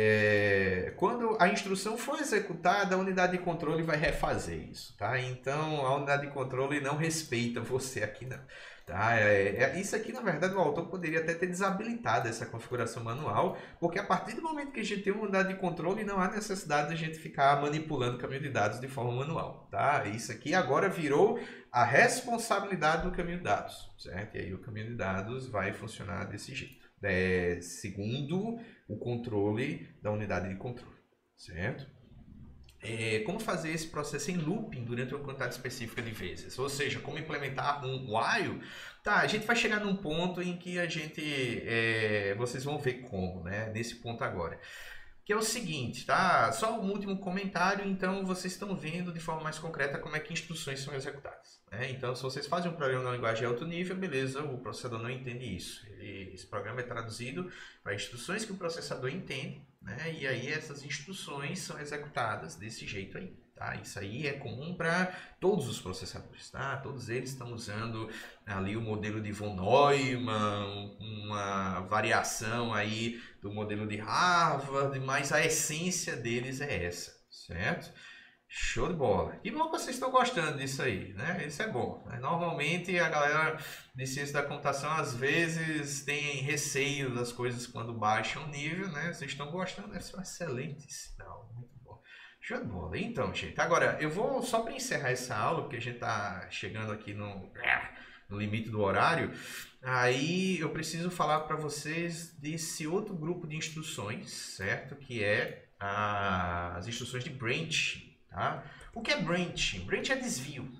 Quando a instrução for executada, a unidade de controle vai refazer isso, tá? Então a unidade de controle não respeita você aqui não, tá? Isso aqui, na verdade, o autor poderia até ter desabilitado essa configuração manual, porque a partir do momento que a gente tem uma unidade de controle, não há necessidade de a gente ficar manipulando o caminho de dados de forma manual, tá? Isso aqui agora virou a responsabilidade do caminho de dados, certo? E aí o caminho de dados vai funcionar desse jeito, segundo o controle da unidade de controle, certo? Como fazer esse processo em looping durante uma quantidade específica de vezes, ou seja, como implementar um while. Tá, a gente vai chegar num ponto em que a gente, vocês vão ver como, né, nesse ponto agora. Que é o seguinte, tá? Só um último comentário, então vocês estão vendo de forma mais concreta como é que instruções são executadas, né? Então, se vocês fazem um programa na linguagem de alto nível, beleza, o processador não entende isso. Esse programa é traduzido para instruções que o processador entende, né? E aí essas instruções são executadas desse jeito aí. Tá? Isso aí é comum para todos os processadores, tá? Todos eles estão usando ali o modelo de von Neumann, uma variação aí do modelo de Harvard, mas a essência deles é essa, certo? Show de bola. Que bom que vocês estão gostando disso aí, né? Isso é bom, né? Normalmente a galera de ciência da computação às vezes tem receio das coisas quando baixam o nível, né? Vocês estão gostando, esse é um excelente sinal, muito bom. Show de bola. Então, gente, agora eu vou só para encerrar essa aula, porque a gente está chegando aqui no limite do horário. Aí eu preciso falar para vocês desse outro grupo de instruções, certo? Que é as instruções de branch, tá? O que é branch? Branch é desvio.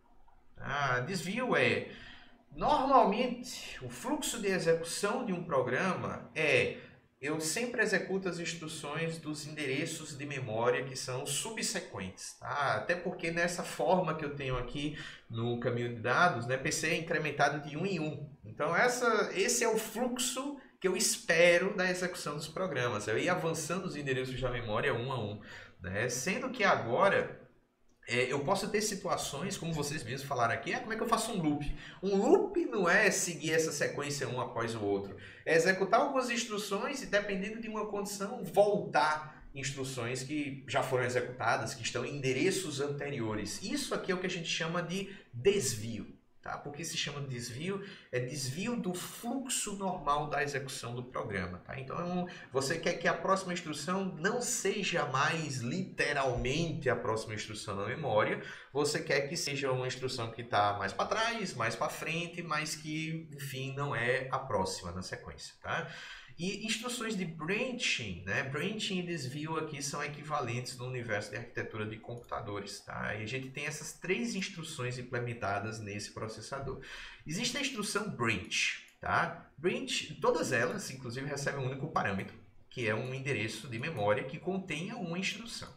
Desvio é, normalmente, o fluxo de execução de um programa eu sempre executo as instruções dos endereços de memória que são subsequentes, tá? Até porque nessa forma que eu tenho aqui no caminho de dados, né, PC é incrementado de 1 em 1. Então esse é o fluxo que eu espero da execução dos programas. Eu ia avançando os endereços da memória 1 a 1, né? Sendo que agora eu posso ter situações, como vocês mesmos falaram aqui, como é que eu faço um loop? Um loop não é seguir essa sequência um após o outro. É executar algumas instruções e, dependendo de uma condição, voltar instruções que já foram executadas, que estão em endereços anteriores. Isso aqui é o que a gente chama de desvio. Tá? Por que se chama de desvio? É desvio do fluxo normal da execução do programa. Tá? Então, você quer que a próxima instrução não seja mais literalmente a próxima instrução na memória. Você quer que seja uma instrução que está mais para trás, mais para frente, mas que, enfim, não é a próxima na sequência. Tá? E instruções de branching, né? Branching e desvio aqui são equivalentes no universo de arquitetura de computadores, tá? E a gente tem essas 3 instruções implementadas nesse processador. Existe a instrução branch, tá? Branch, todas elas, inclusive, recebem um único parâmetro, que é um endereço de memória que contenha uma instrução.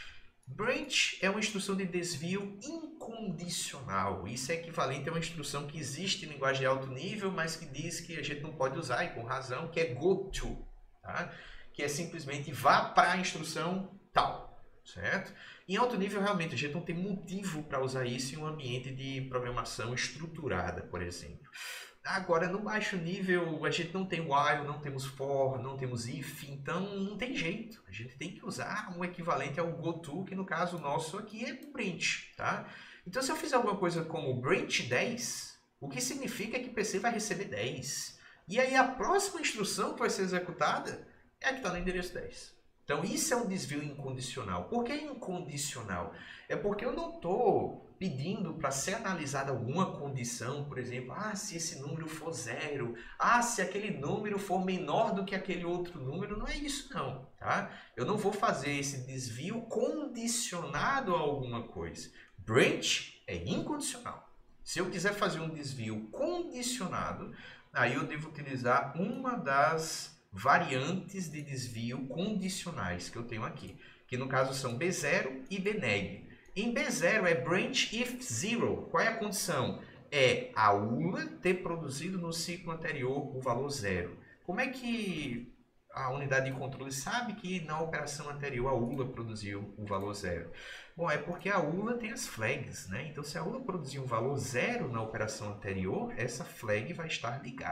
Branch é uma instrução de desvio incondicional. Isso é equivalente a uma instrução que existe em linguagem de alto nível, mas que diz que a gente não pode usar, e com razão, que é goTo, tá? Que é simplesmente vá para a instrução tal, certo? Em alto nível, realmente, a gente não tem motivo para usar isso em um ambiente de programação estruturada, por exemplo. Agora, no baixo nível, a gente não tem while, não temos for, não temos if, então não tem jeito. A gente tem que usar um equivalente ao goTo, que no caso nosso aqui é branch, tá? Então, se eu fizer alguma coisa como branch 10, o que significa que o PC vai receber 10. E aí a próxima instrução que vai ser executada é a que está no endereço 10. Então, isso é um desvio incondicional. Por que incondicional? É porque eu não estou pedindo para ser analisada alguma condição, por exemplo, se esse número for 0, se aquele número for menor do que aquele outro número, não é isso não, tá? Eu não vou fazer esse desvio condicionado a alguma coisa. Branch é incondicional. Se eu quiser fazer um desvio condicionado, aí eu devo utilizar uma das variantes de desvio condicionais que eu tenho aqui, que no caso são B0 e Bneg. Em B0 é branch if 0. Qual é a condição? É a ULA ter produzido no ciclo anterior o valor 0. Como é que a unidade de controle sabe que na operação anterior a ULA produziu o valor 0? Bom, é porque a ULA tem as flags, né? Então, se a ULA produziu um valor 0 na operação anterior, essa flag vai estar ligada.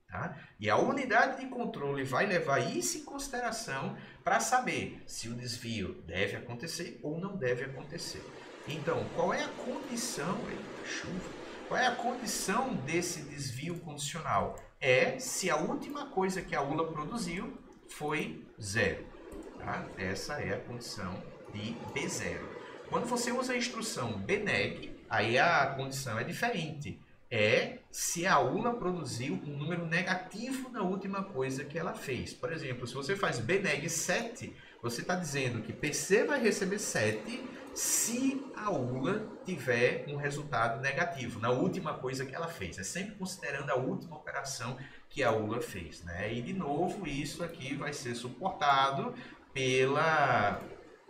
Tá? E a unidade de controle vai levar isso em consideração para saber se o desvio deve acontecer ou não deve acontecer. Então, qual é a condição, qual é a condição desse desvio condicional? É se a última coisa que a ULA produziu foi 0. Tá? Essa é a condição de B0. Quando você usa a instrução BNEG, aí a condição é diferente. É se a ULA produziu um número negativo na última coisa que ela fez. Por exemplo, se você faz BNEG 7, você está dizendo que PC vai receber 7 se a ULA tiver um resultado negativo na última coisa que ela fez. É sempre considerando a última operação que a ULA fez, né? E de novo, isso aqui vai ser suportado pela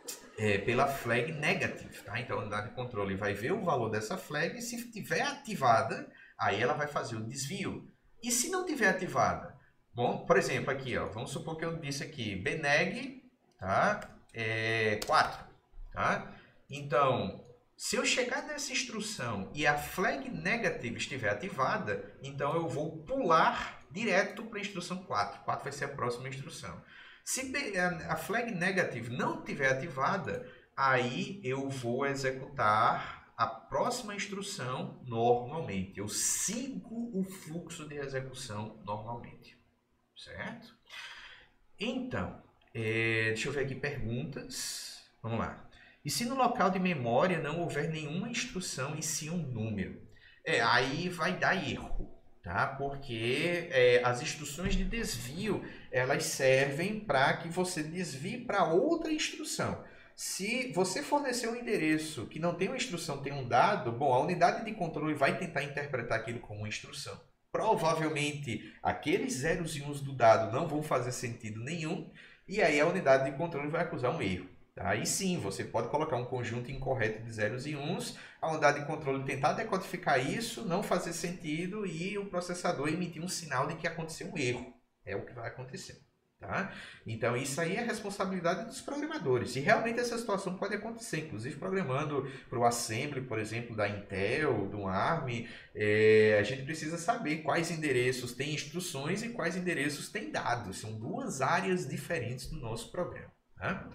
flag negative, tá? Então a unidade de controle vai ver o valor dessa flag e se estiver ativada, aí ela vai fazer o desvio. E se não tiver ativada? Bom, por exemplo, aqui, ó, vamos supor que eu disse aqui, BNEG, tá? 4, tá? Então, se eu chegar nessa instrução e a flag negative estiver ativada, então eu vou pular direto para a instrução 4. 4 vai ser a próxima instrução. Se a flag negative não estiver ativada, aí eu vou executar a próxima instrução normalmente. Eu sigo o fluxo de execução normalmente. Certo? Então, deixa eu ver aqui perguntas. Vamos lá. E se no local de memória não houver nenhuma instrução e sim um número? Aí vai dar erro. Tá? Porque as instruções de desvio elas servem para que você desvie para outra instrução. Se você fornecer um endereço que não tem uma instrução, tem um dado, bom, a unidade de controle vai tentar interpretar aquilo como uma instrução. Provavelmente aqueles zeros e uns do dado não vão fazer sentido nenhum e aí a unidade de controle vai acusar um erro. Aí sim, você pode colocar um conjunto incorreto de zeros e uns, a unidade de controle tentar decodificar isso, não fazer sentido e o processador emitir um sinal de que aconteceu um erro. É o que vai acontecer. Tá? Então isso aí é responsabilidade dos programadores. E realmente essa situação pode acontecer, inclusive programando para o assembly, por exemplo, da Intel, do ARM, a gente precisa saber quais endereços têm instruções e quais endereços têm dados. São duas áreas diferentes do nosso programa. Tá?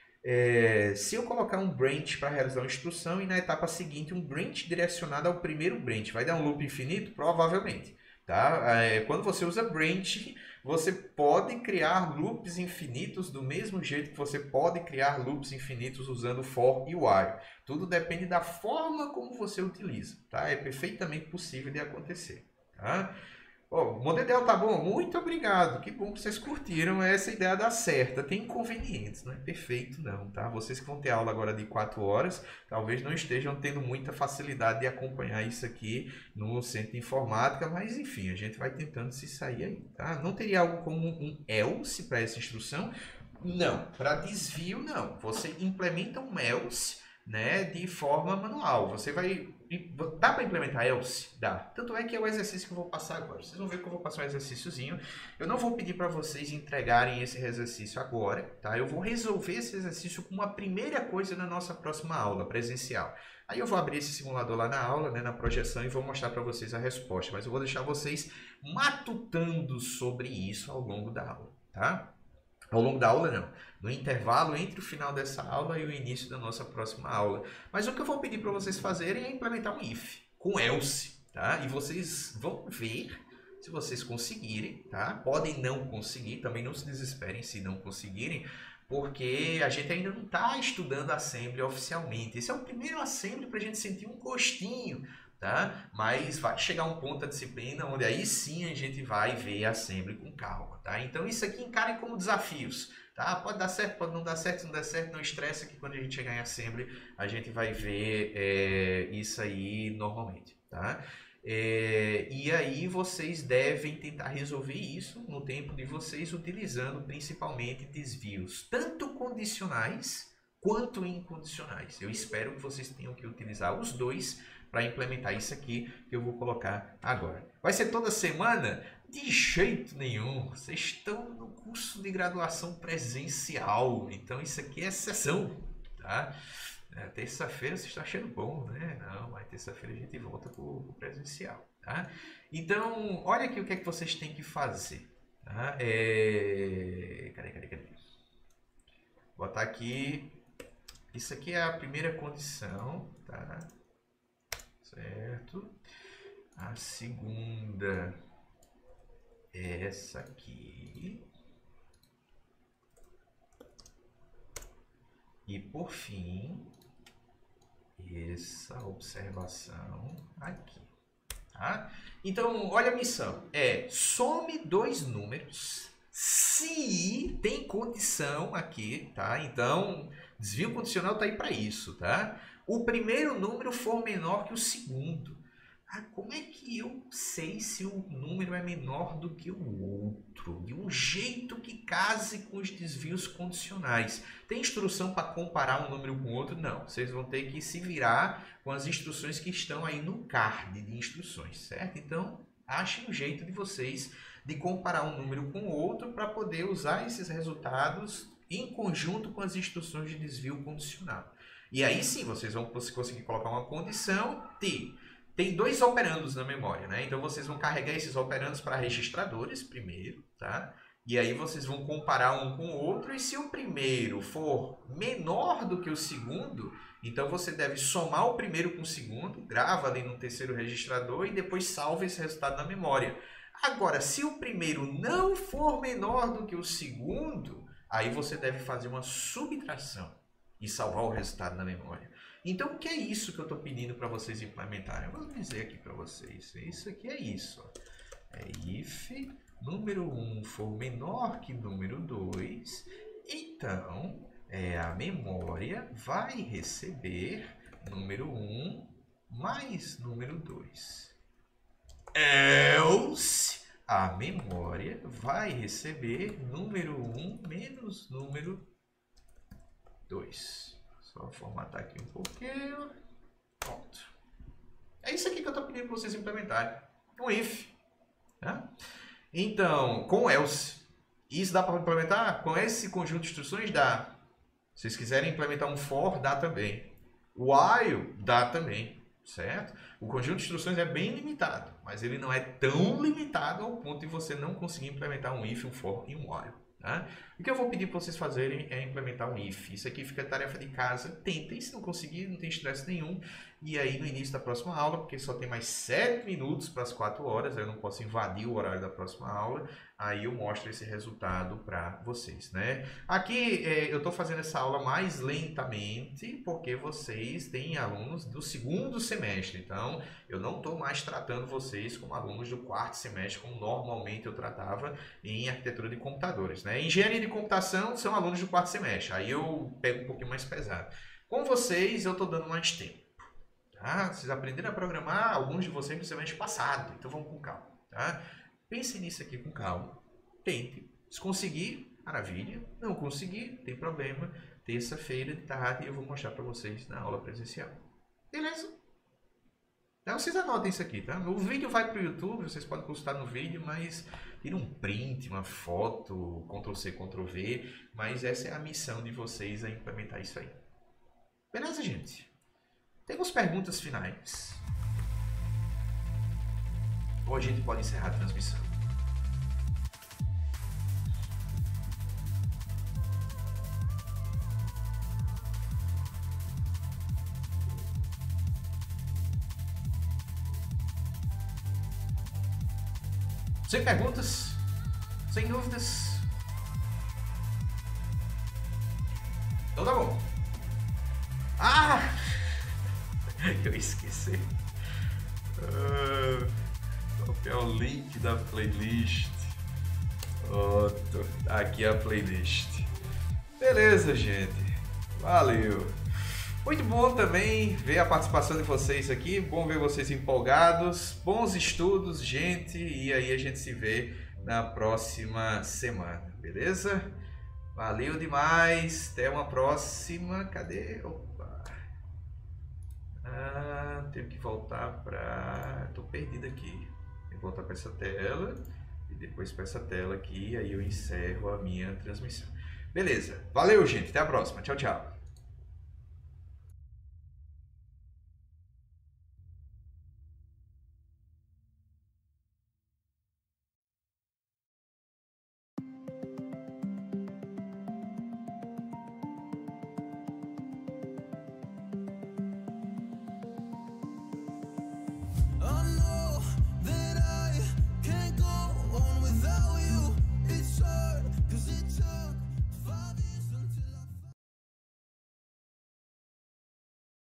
Se eu colocar um branch para realizar uma instrução e na etapa seguinte um branch direcionado ao primeiro branch, vai dar um loop infinito? Provavelmente. Tá? Quando você usa branch, você pode criar loops infinitos do mesmo jeito que você pode criar loops infinitos usando for e while. Tudo depende da forma como você utiliza. Tá? É perfeitamente possível de acontecer. Tá? O Modedel tá bom? Muito obrigado. Que bom que vocês curtiram. Essa ideia dá certa. Tem inconvenientes, não é perfeito não, tá? Vocês que vão ter aula agora de 4 horas, talvez não estejam tendo muita facilidade de acompanhar isso aqui no centro de informática, mas enfim, a gente vai tentando se sair aí, tá? Não teria algo como um else para essa instrução? Não. Para desvio, não. Você implementa um else, né, de forma manual. Você vai... Dá para implementar else? Dá. Tanto é que é o exercício que eu vou passar agora. Vocês vão ver que eu vou passar um exercíciozinho. Eu não vou pedir para vocês entregarem esse exercício agora, tá? Eu vou resolver esse exercício como a primeira coisa na nossa próxima aula presencial. Aí eu vou abrir esse simulador lá na aula, né, na projeção, e vou mostrar para vocês a resposta. Mas eu vou deixar vocês matutando sobre isso ao longo da aula, tá? Ao longo da aula, não. No intervalo entre o final dessa aula e o início da nossa próxima aula. Mas o que eu vou pedir para vocês fazerem é implementar um if com else, tá? E vocês vão ver se vocês conseguirem, tá? Podem não conseguir, também não se desesperem se não conseguirem, porque a gente ainda não está estudando Assembly oficialmente. Esse é o primeiro Assembly para a gente sentir um gostinho, tá? Mas vai chegar um ponto da disciplina onde aí sim a gente vai ver Assembly com calma, tá? Então isso aqui encarem como desafios, tá? Pode dar certo, pode não dar certo, se não der certo, não estressa que quando a gente chegar em Assembly a gente vai ver isso aí normalmente, tá? E aí vocês devem tentar resolver isso no tempo de vocês utilizando principalmente desvios, tanto condicionais quanto incondicionais. Eu espero que vocês tenham que utilizar os dois para implementar isso aqui que eu vou colocar agora. Vai ser toda semana? De jeito nenhum. Vocês estão no curso de graduação presencial, então isso aqui é exceção, tá? Terça-feira você está achando bom, né? Não, mas terça-feira a gente volta para o presencial, tá? Então, olha aqui o que é que vocês têm que fazer. Tá? Cadê? Vou botar aqui. Isso aqui é a primeira condição, tá? Certo? A segunda é essa aqui. E por fim, essa observação aqui. Tá? Então, olha a missão. Some dois números se tem condição aqui, tá? Então, desvio condicional tá aí para isso, tá? O primeiro número for menor que o segundo. Como é que eu sei se o número é menor do que o outro? De um jeito que case com os desvios condicionais. Tem instrução para comparar um número com o outro? Não. Vocês vão ter que se virar com as instruções que estão aí no card de instruções, certo? Então, achem um jeito de vocês de comparar um número com o outro para poder usar esses resultados em conjunto com as instruções de desvio condicional. E aí sim, vocês vão conseguir colocar uma condição de... Tem dois operandos na memória, né? Então vocês vão carregar esses operandos para registradores primeiro, tá? E aí vocês vão comparar um com o outro, e se o primeiro for menor do que o segundo, então você deve somar o primeiro com o segundo, grava ali no terceiro registrador e depois salva esse resultado na memória. Agora, se o primeiro não for menor do que o segundo, aí você deve fazer uma subtração e salvar o resultado na memória. Então, o que é isso que eu estou pedindo para vocês implementarem? Eu vou dizer aqui para vocês. Isso aqui é isso. Ó. É if número 1 for menor que número 2, então a memória vai receber número 1 mais número 2. Else, a memória vai receber número 1 menos número 2. Só formatar aqui um pouquinho. Pronto. É isso aqui que eu estou pedindo para vocês implementarem. Um if. Tá? Então, com else. Isso dá para implementar? Com esse conjunto de instruções dá. Se vocês quiserem implementar um for, dá também. While, dá também. Certo? O conjunto de instruções é bem limitado. Mas ele não é tão limitado ao ponto de você não conseguir implementar um if, um for e um while. Tá? O que eu vou pedir para vocês fazerem é implementar um if. Isso aqui fica tarefa de casa. Tentem, se não conseguir, não tem estresse nenhum. E aí no início da próxima aula, porque só tem mais 7 minutos para as 4 horas, eu não posso invadir o horário da próxima aula, aí eu mostro esse resultado para vocês, né? Aqui eu estou fazendo essa aula mais lentamente, porque vocês têm alunos do segundo semestre, então eu não estou mais tratando vocês como alunos do quarto semestre, como normalmente eu tratava em arquitetura de computadores, né? Engenharia de computação são alunos do quarto semestre, aí eu pego um pouquinho mais pesado. Com vocês eu estou dando mais tempo. Tá? Vocês aprenderam a programar, alguns de vocês no semestre passado, então vamos com calma. Tá? Pensem nisso aqui com calma. Tente. Se conseguir, maravilha. Não conseguir, tem problema. Terça-feira de tarde eu vou mostrar para vocês na aula presencial. Beleza? Então vocês anotem isso aqui, tá? O vídeo vai para o YouTube, vocês podem consultar no vídeo, mas tira um print, uma foto, Ctrl+C, Ctrl+V, mas essa é a missão de vocês a implementar isso aí. Beleza, gente? Temos perguntas finais? Ou a gente pode encerrar a transmissão? Sem perguntas? Sem dúvidas? Então tá bom. Eu esqueci. Qual é o link da playlist? Aqui é a playlist. Beleza, gente. Valeu. Muito bom também ver a participação de vocês aqui. Bom ver vocês empolgados. Bons estudos, gente. E aí a gente se vê na próxima semana. Beleza? Valeu demais. Até uma próxima. Cadê? Opa. Tenho que voltar para... Estou perdido aqui. Tenho que voltar para essa tela. E depois para essa tela aqui. Aí eu encerro a minha transmissão. Beleza. Valeu, gente. Até a próxima. Tchau, tchau.